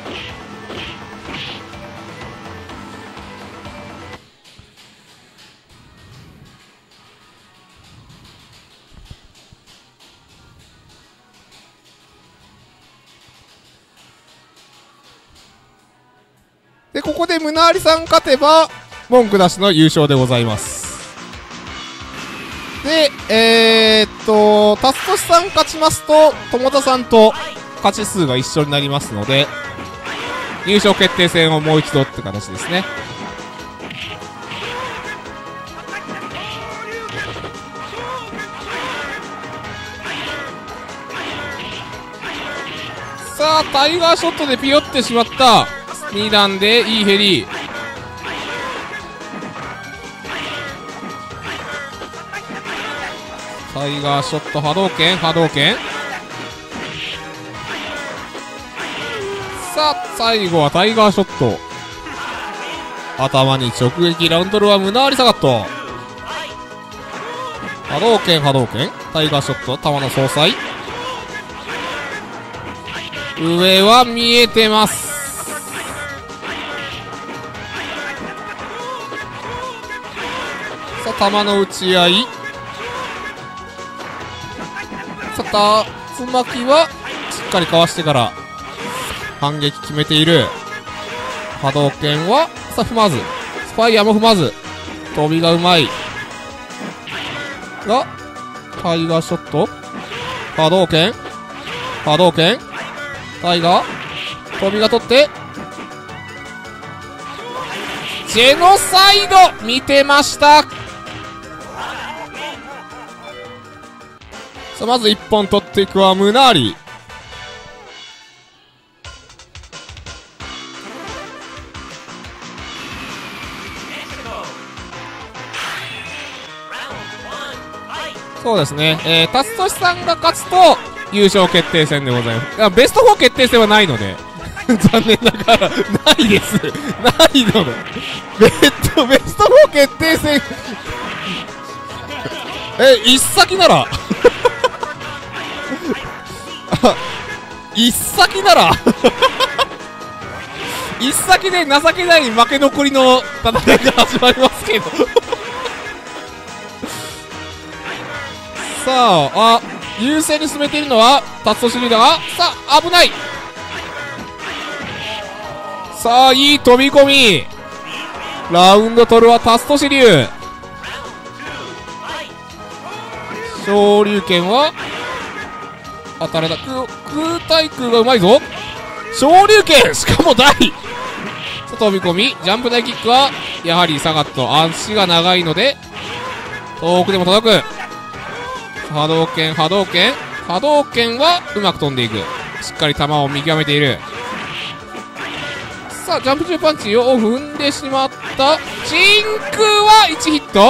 で、ここでムナーリさん勝てば、文句なしの優勝でございます。で、タストシさん勝ちますと、友田さんと勝ち数が一緒になりますので、優勝決定戦をもう一度って形ですね。さあ、タイガーショットでピヨってしまった。2段でいいヘリ。タイガーショット波動拳波動拳。さあ最後はタイガーショット。頭に直撃。ラウンドルはムナーリサガット。波動拳波動拳タイガーショット。球の総裁。上は見えてます。さあ球の打ち合い。さあ竜巻はしっかりかわしてから反撃決めている。波動拳はさあ踏まず、スパイアも踏まず、飛びがうまいがタイガーショット。波動拳波動拳タイガー飛びが取ってジェノサイド見てました。さあまず1本取っていくはムナーリ。そうですね、タストシさんが勝つと優勝決定戦でございます。ベスト4決定戦はないので残念ながらないですないのでベスト4決定戦一先なら一先なら一先で情けない負け残りの戦いが始まりますけどさあ、優勢に進めているのはタストシリーだが、さあ危ない。さあいい飛び込み。ラウンド取るはタストシリュー。 昇竜拳は当たれた。空対空がうまいぞ。昇竜拳、しかも大飛び込み。ジャンプ台キックはやはりサガット足が長いので遠くでも届く。波動拳波動拳波動拳はうまく飛んでいく。しっかり球を見極めている。さあジャンプ中パンチを踏んでしまった。真空は1ヒット。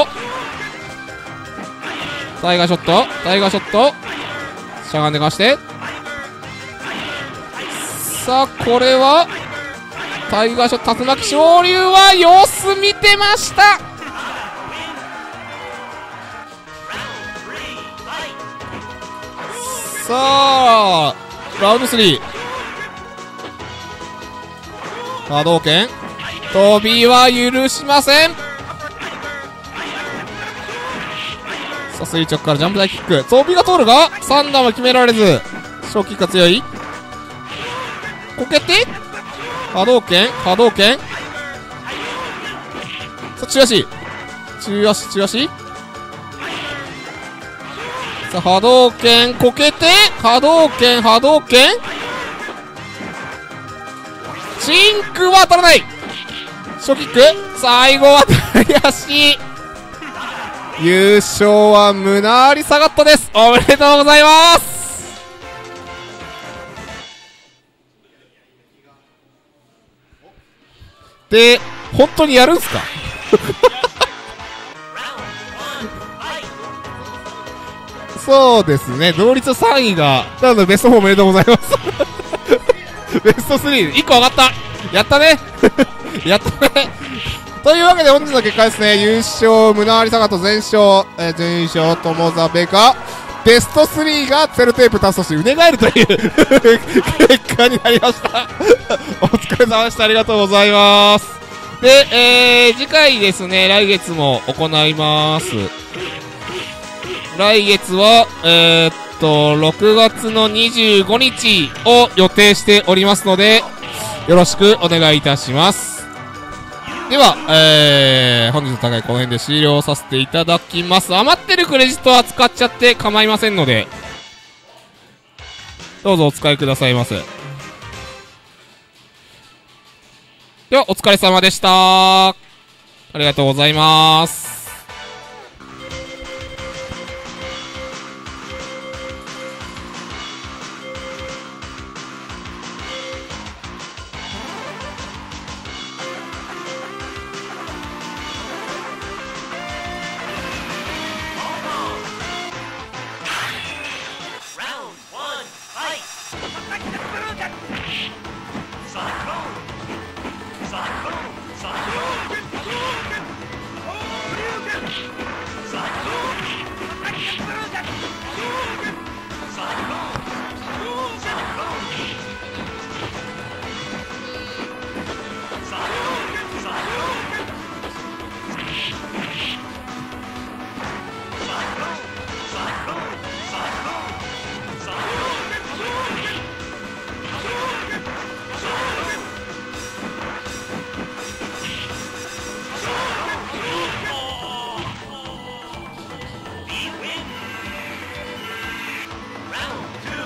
タイガーショットタイガーショットしゃがんでかして。さあこれはタイガーショット竜巻昇竜は様子見てました。さあラウンド3波動拳飛びは許しません。さあ垂直からジャンプ台キック飛びが通るが3段は決められず小キックが強い。こけて波動拳波動拳さあ中足中足中足さあ波動拳こけて波動拳波動拳真空は当たらない。初キック最後は大足。優勝は胸ありサガットです。おめでとうございます。で本当にやるんすかそうですね、同率3位がなのでベスト4おめでとうございますベスト3、1個上がった。やったねやったねというわけで本日の結果ですね、優勝、胸張りサガト全勝、準優勝、友澤ベカ、ベスト3がセルテープタストし、うねがえるという結果になりましたお疲れ様でした。ありがとうございます。で、次回ですね、来月も行います。来月は、6月の25日を予定しておりますので、よろしくお願いいたします。では、本日の大会この辺で終了させていただきます。余ってるクレジットは使っちゃって構いませんので、どうぞお使いくださいませ。では、お疲れ様でした。ありがとうございます。 Round 2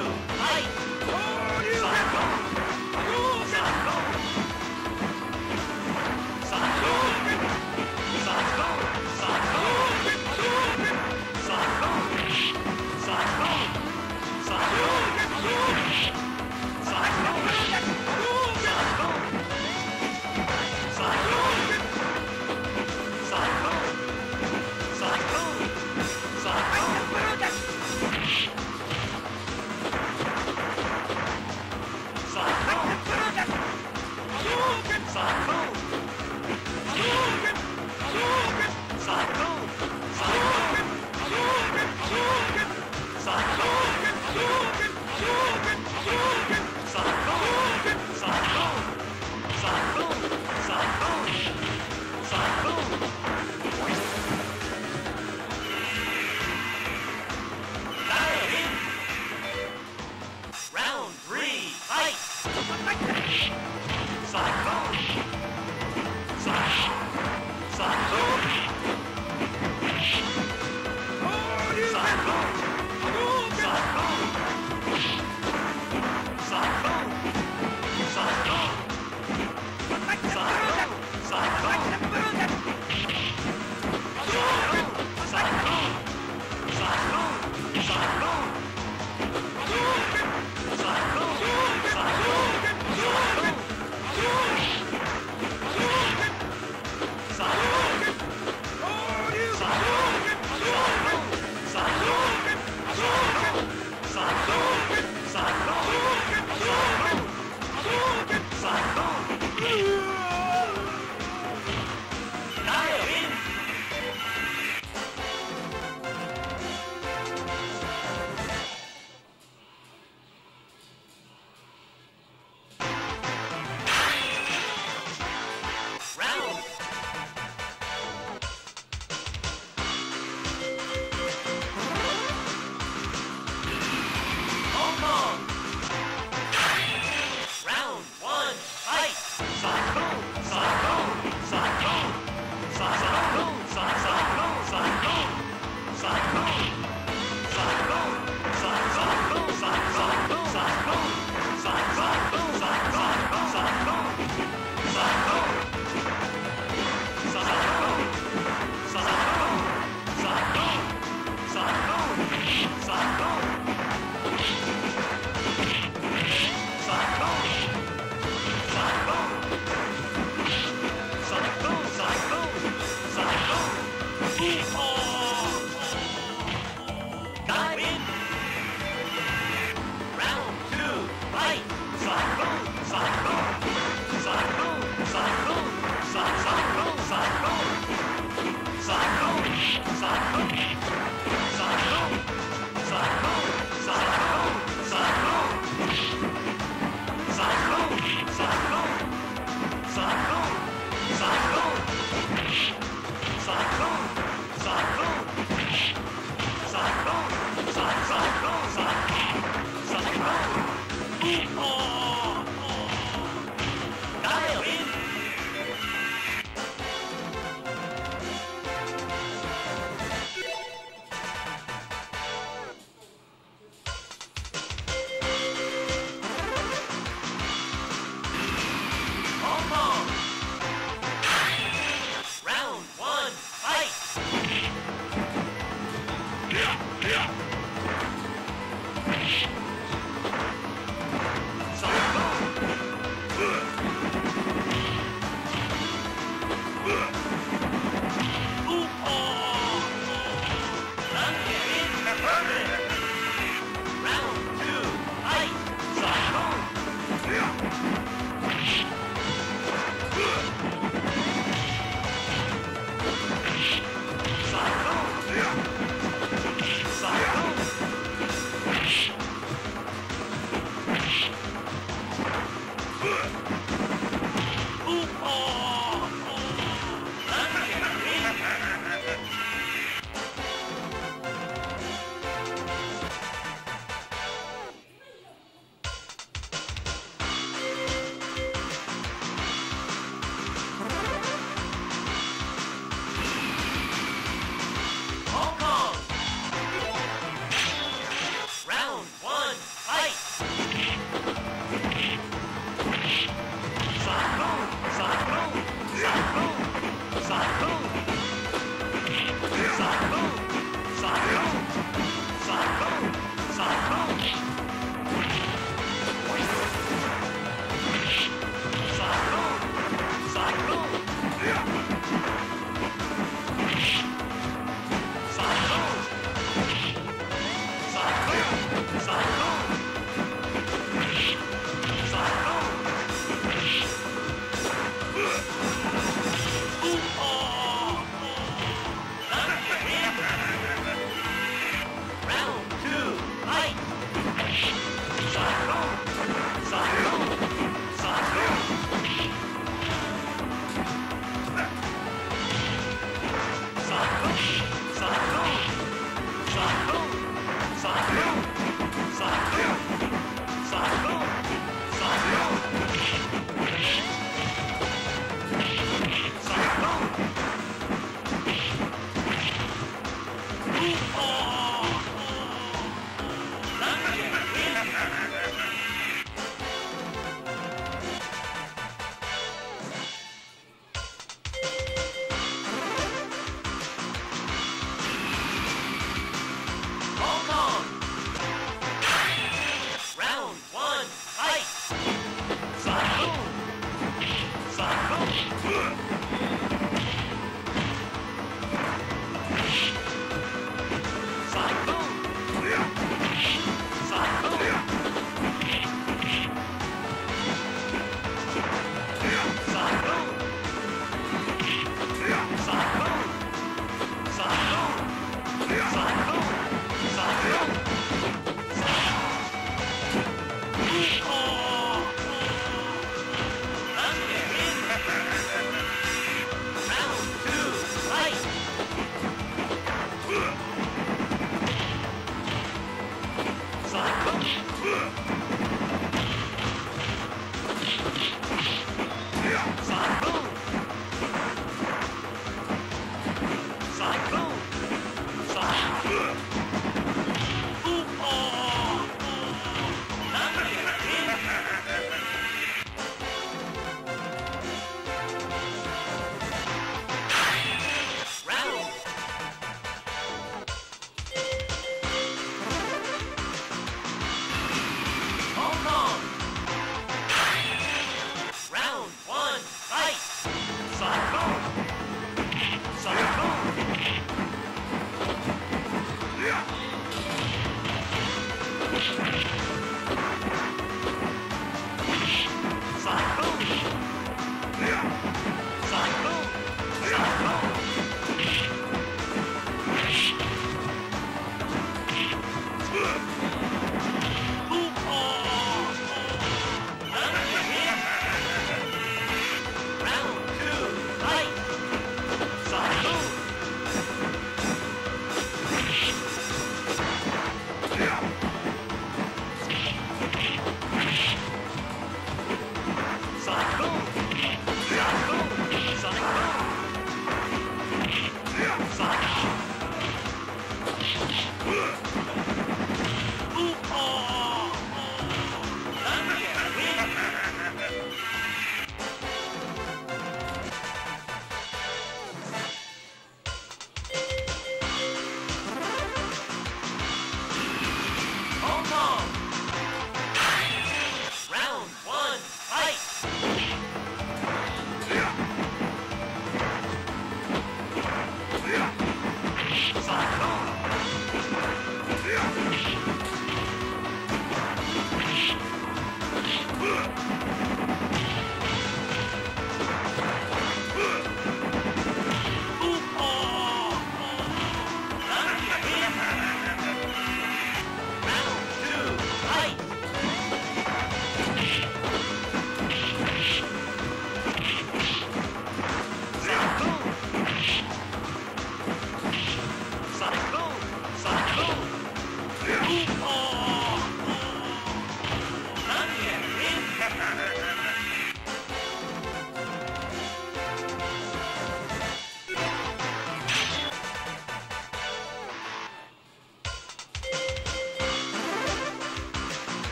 こ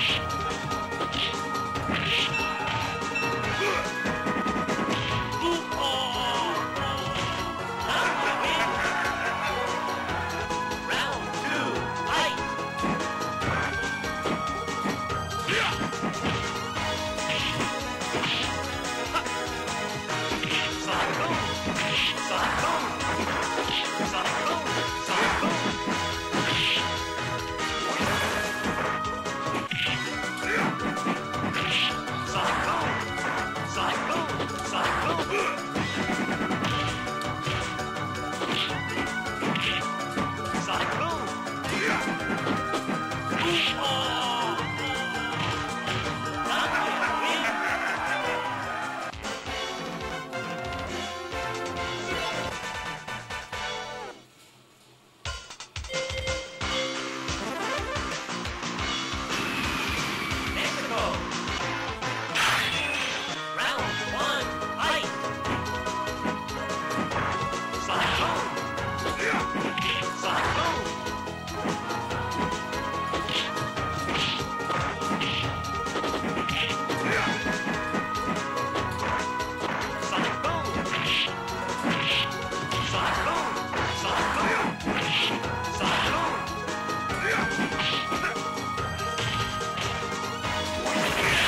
Sonic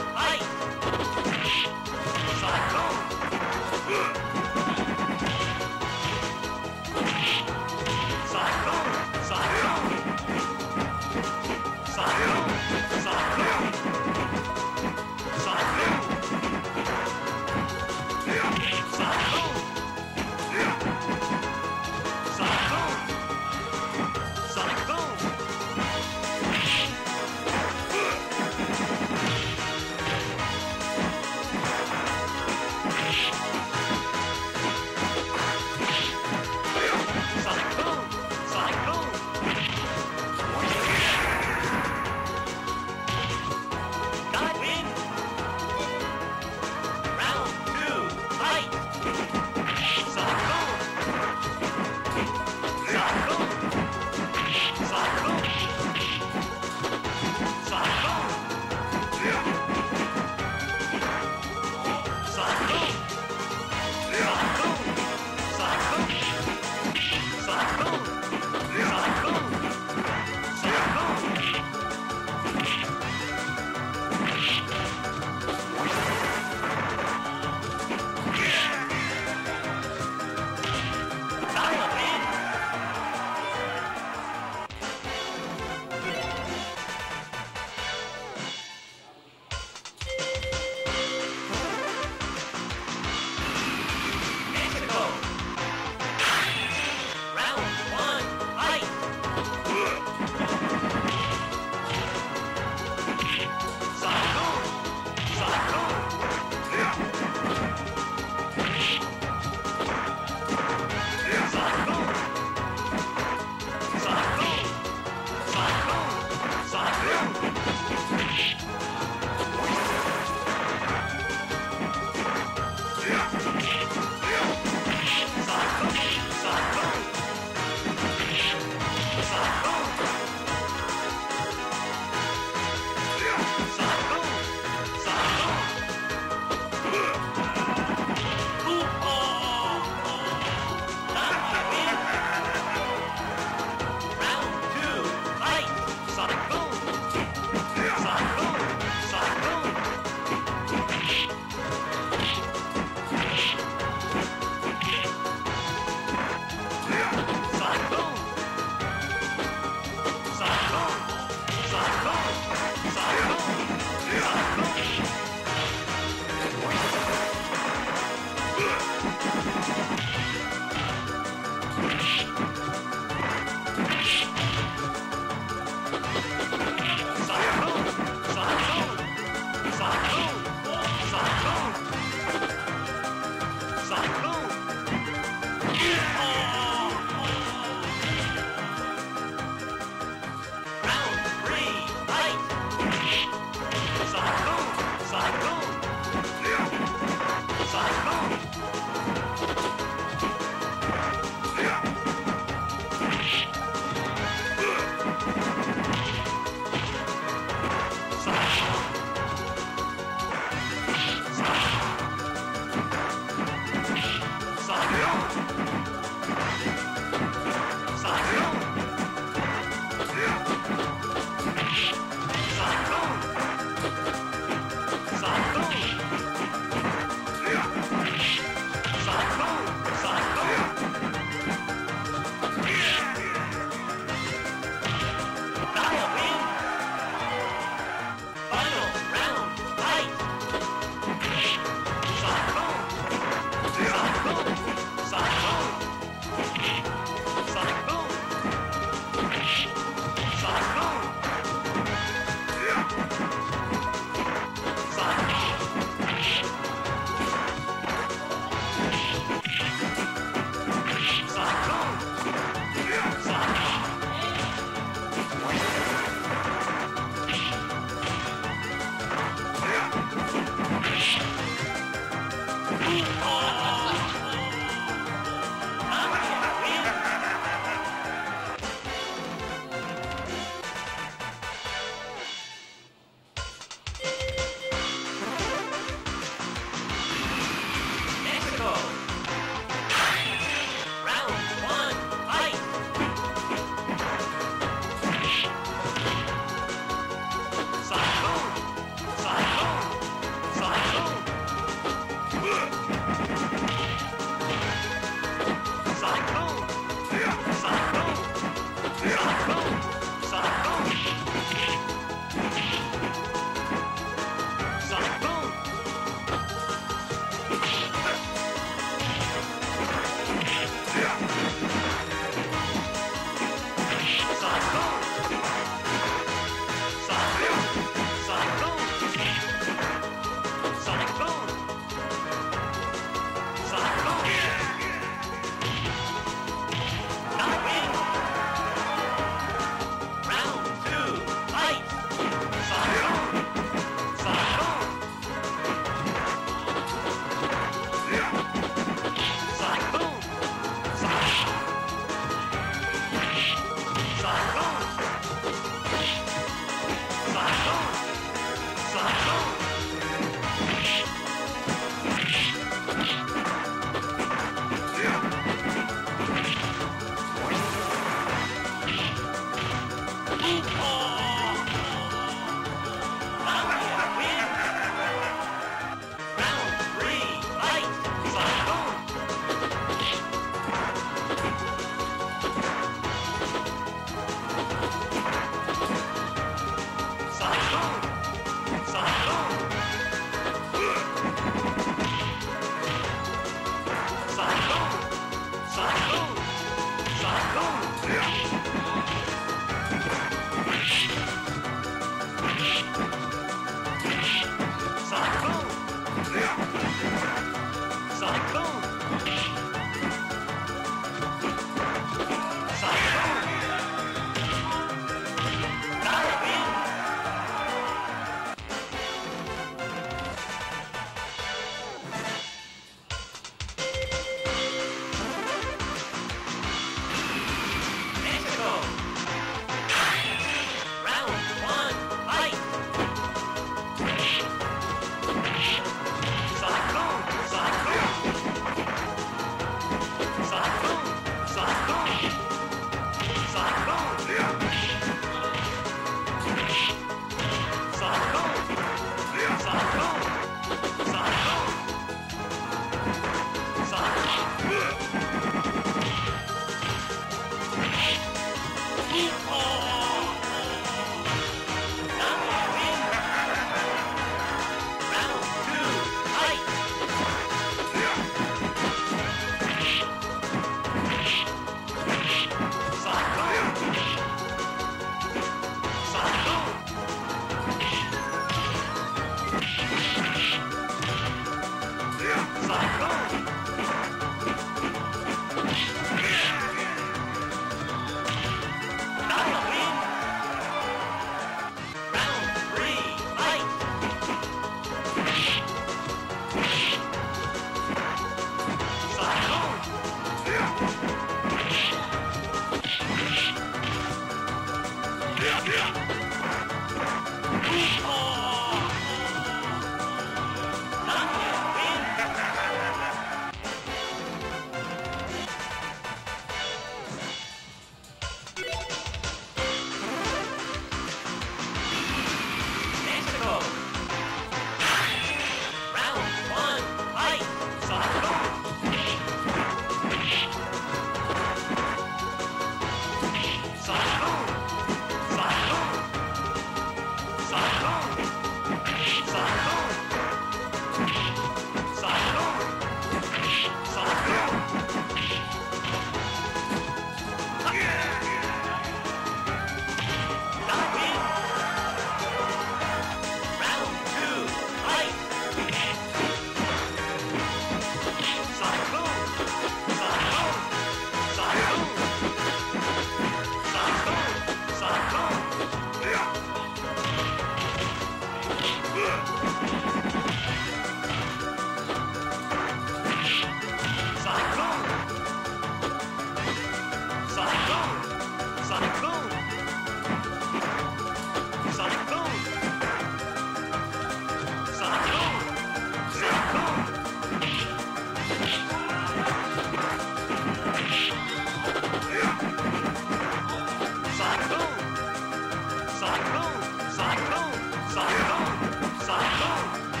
Cyclone!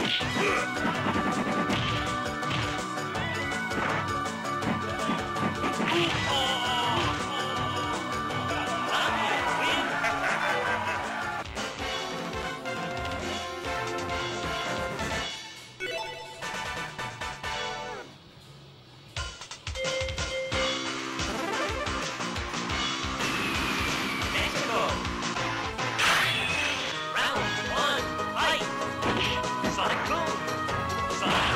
Sonic